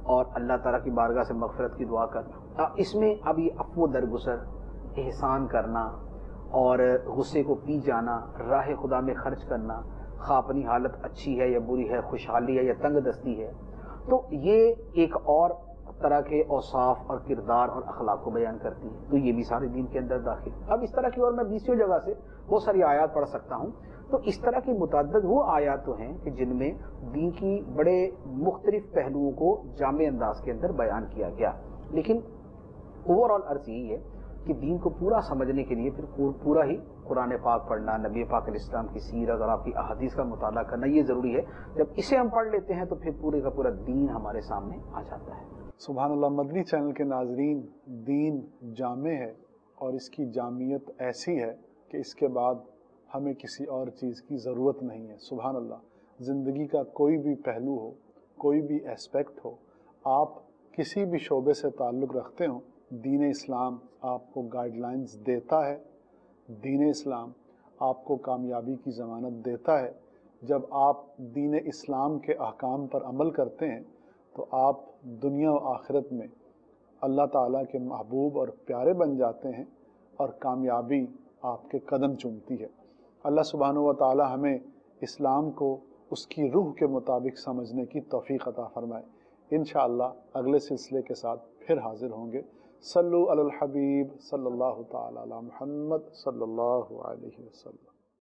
اور اللہ تعالیٰ کی بارگاہ سے مغفرت کی دعا کرنا. اس میں اب یہ عفو درگزر، احسان کرنا اور غصے کو پی جانا، راہ خدا میں خرچ کرنا، خواہ اپنی حالت اچھی ہے یا بری ہے، خوشحالی ہے یا تنگ دستی ہے، تو یہ ایک اور طرح کے اوصاف اور کردار اور اخلاق کو بیان کرتی ہے. تو یہ بھی سارے دین کے اندر داخل. اب اس طرح کی اور میں بیسویں جگہ سے بہت ساری آیات پڑھ سکتا ہوں. تو اس طرح کی متعدد وہ آیات تو ہیں کہ جن میں دین کی بڑے مختلف پہلوؤں کو جامع انداز کے اندر بیان کیا گیا. لیکن اوور آل عرض یہی ہے کہ دین کو پورا سمجھنے کے لیے پھر پورا ہی قرآن پاک پڑھنا، نبی پاک علیہ السلام کی سیرت اور آپ کی احادیث کا مطالعہ کرنا یہ ضروری ہے. جب اسے ہم پڑھ لیتے ہیں تو پھر پورے کا پورا دین ہمارے سامنے آ جاتا ہے. سبحان اللہ. مدنی چینل کے ناظرین، دین جامع ہے اور اس کی جامعیت ایسی ہے کہ اس کے بعد ہمیں کسی اور چیز کی ضرورت نہیں ہے. سبحان اللہ. زندگی کا کوئی بھی پہلو ہو، کوئی بھی اسپیکٹ ہو، آپ کسی بھی شعبے سے تعلق رکھتے ہوں، دین اسلام آپ کو گائیڈ لائنز دیتا ہے. دین اسلام آپ کو کامیابی کی ضمانت دیتا ہے. جب آپ دین اسلام کے احکام پر عمل کرتے ہیں تو آپ دنیا و آخرت میں اللہ تعالیٰ کے محبوب اور پیارے بن جاتے ہیں اور کامیابی آپ کے قدم چومتی ہے. اللہ سبحانہ و تعالیٰ ہمیں اسلام کو اس کی روح کے مطابق سمجھنے کی توفیق عطا فرمائے. انشاءاللہ اگلے سلسلے کے ساتھ پھر حاضر ہوں گے. صلو علی الحبیب صلی اللہ تعالی علی محمد صلی اللہ علیہ وسلم.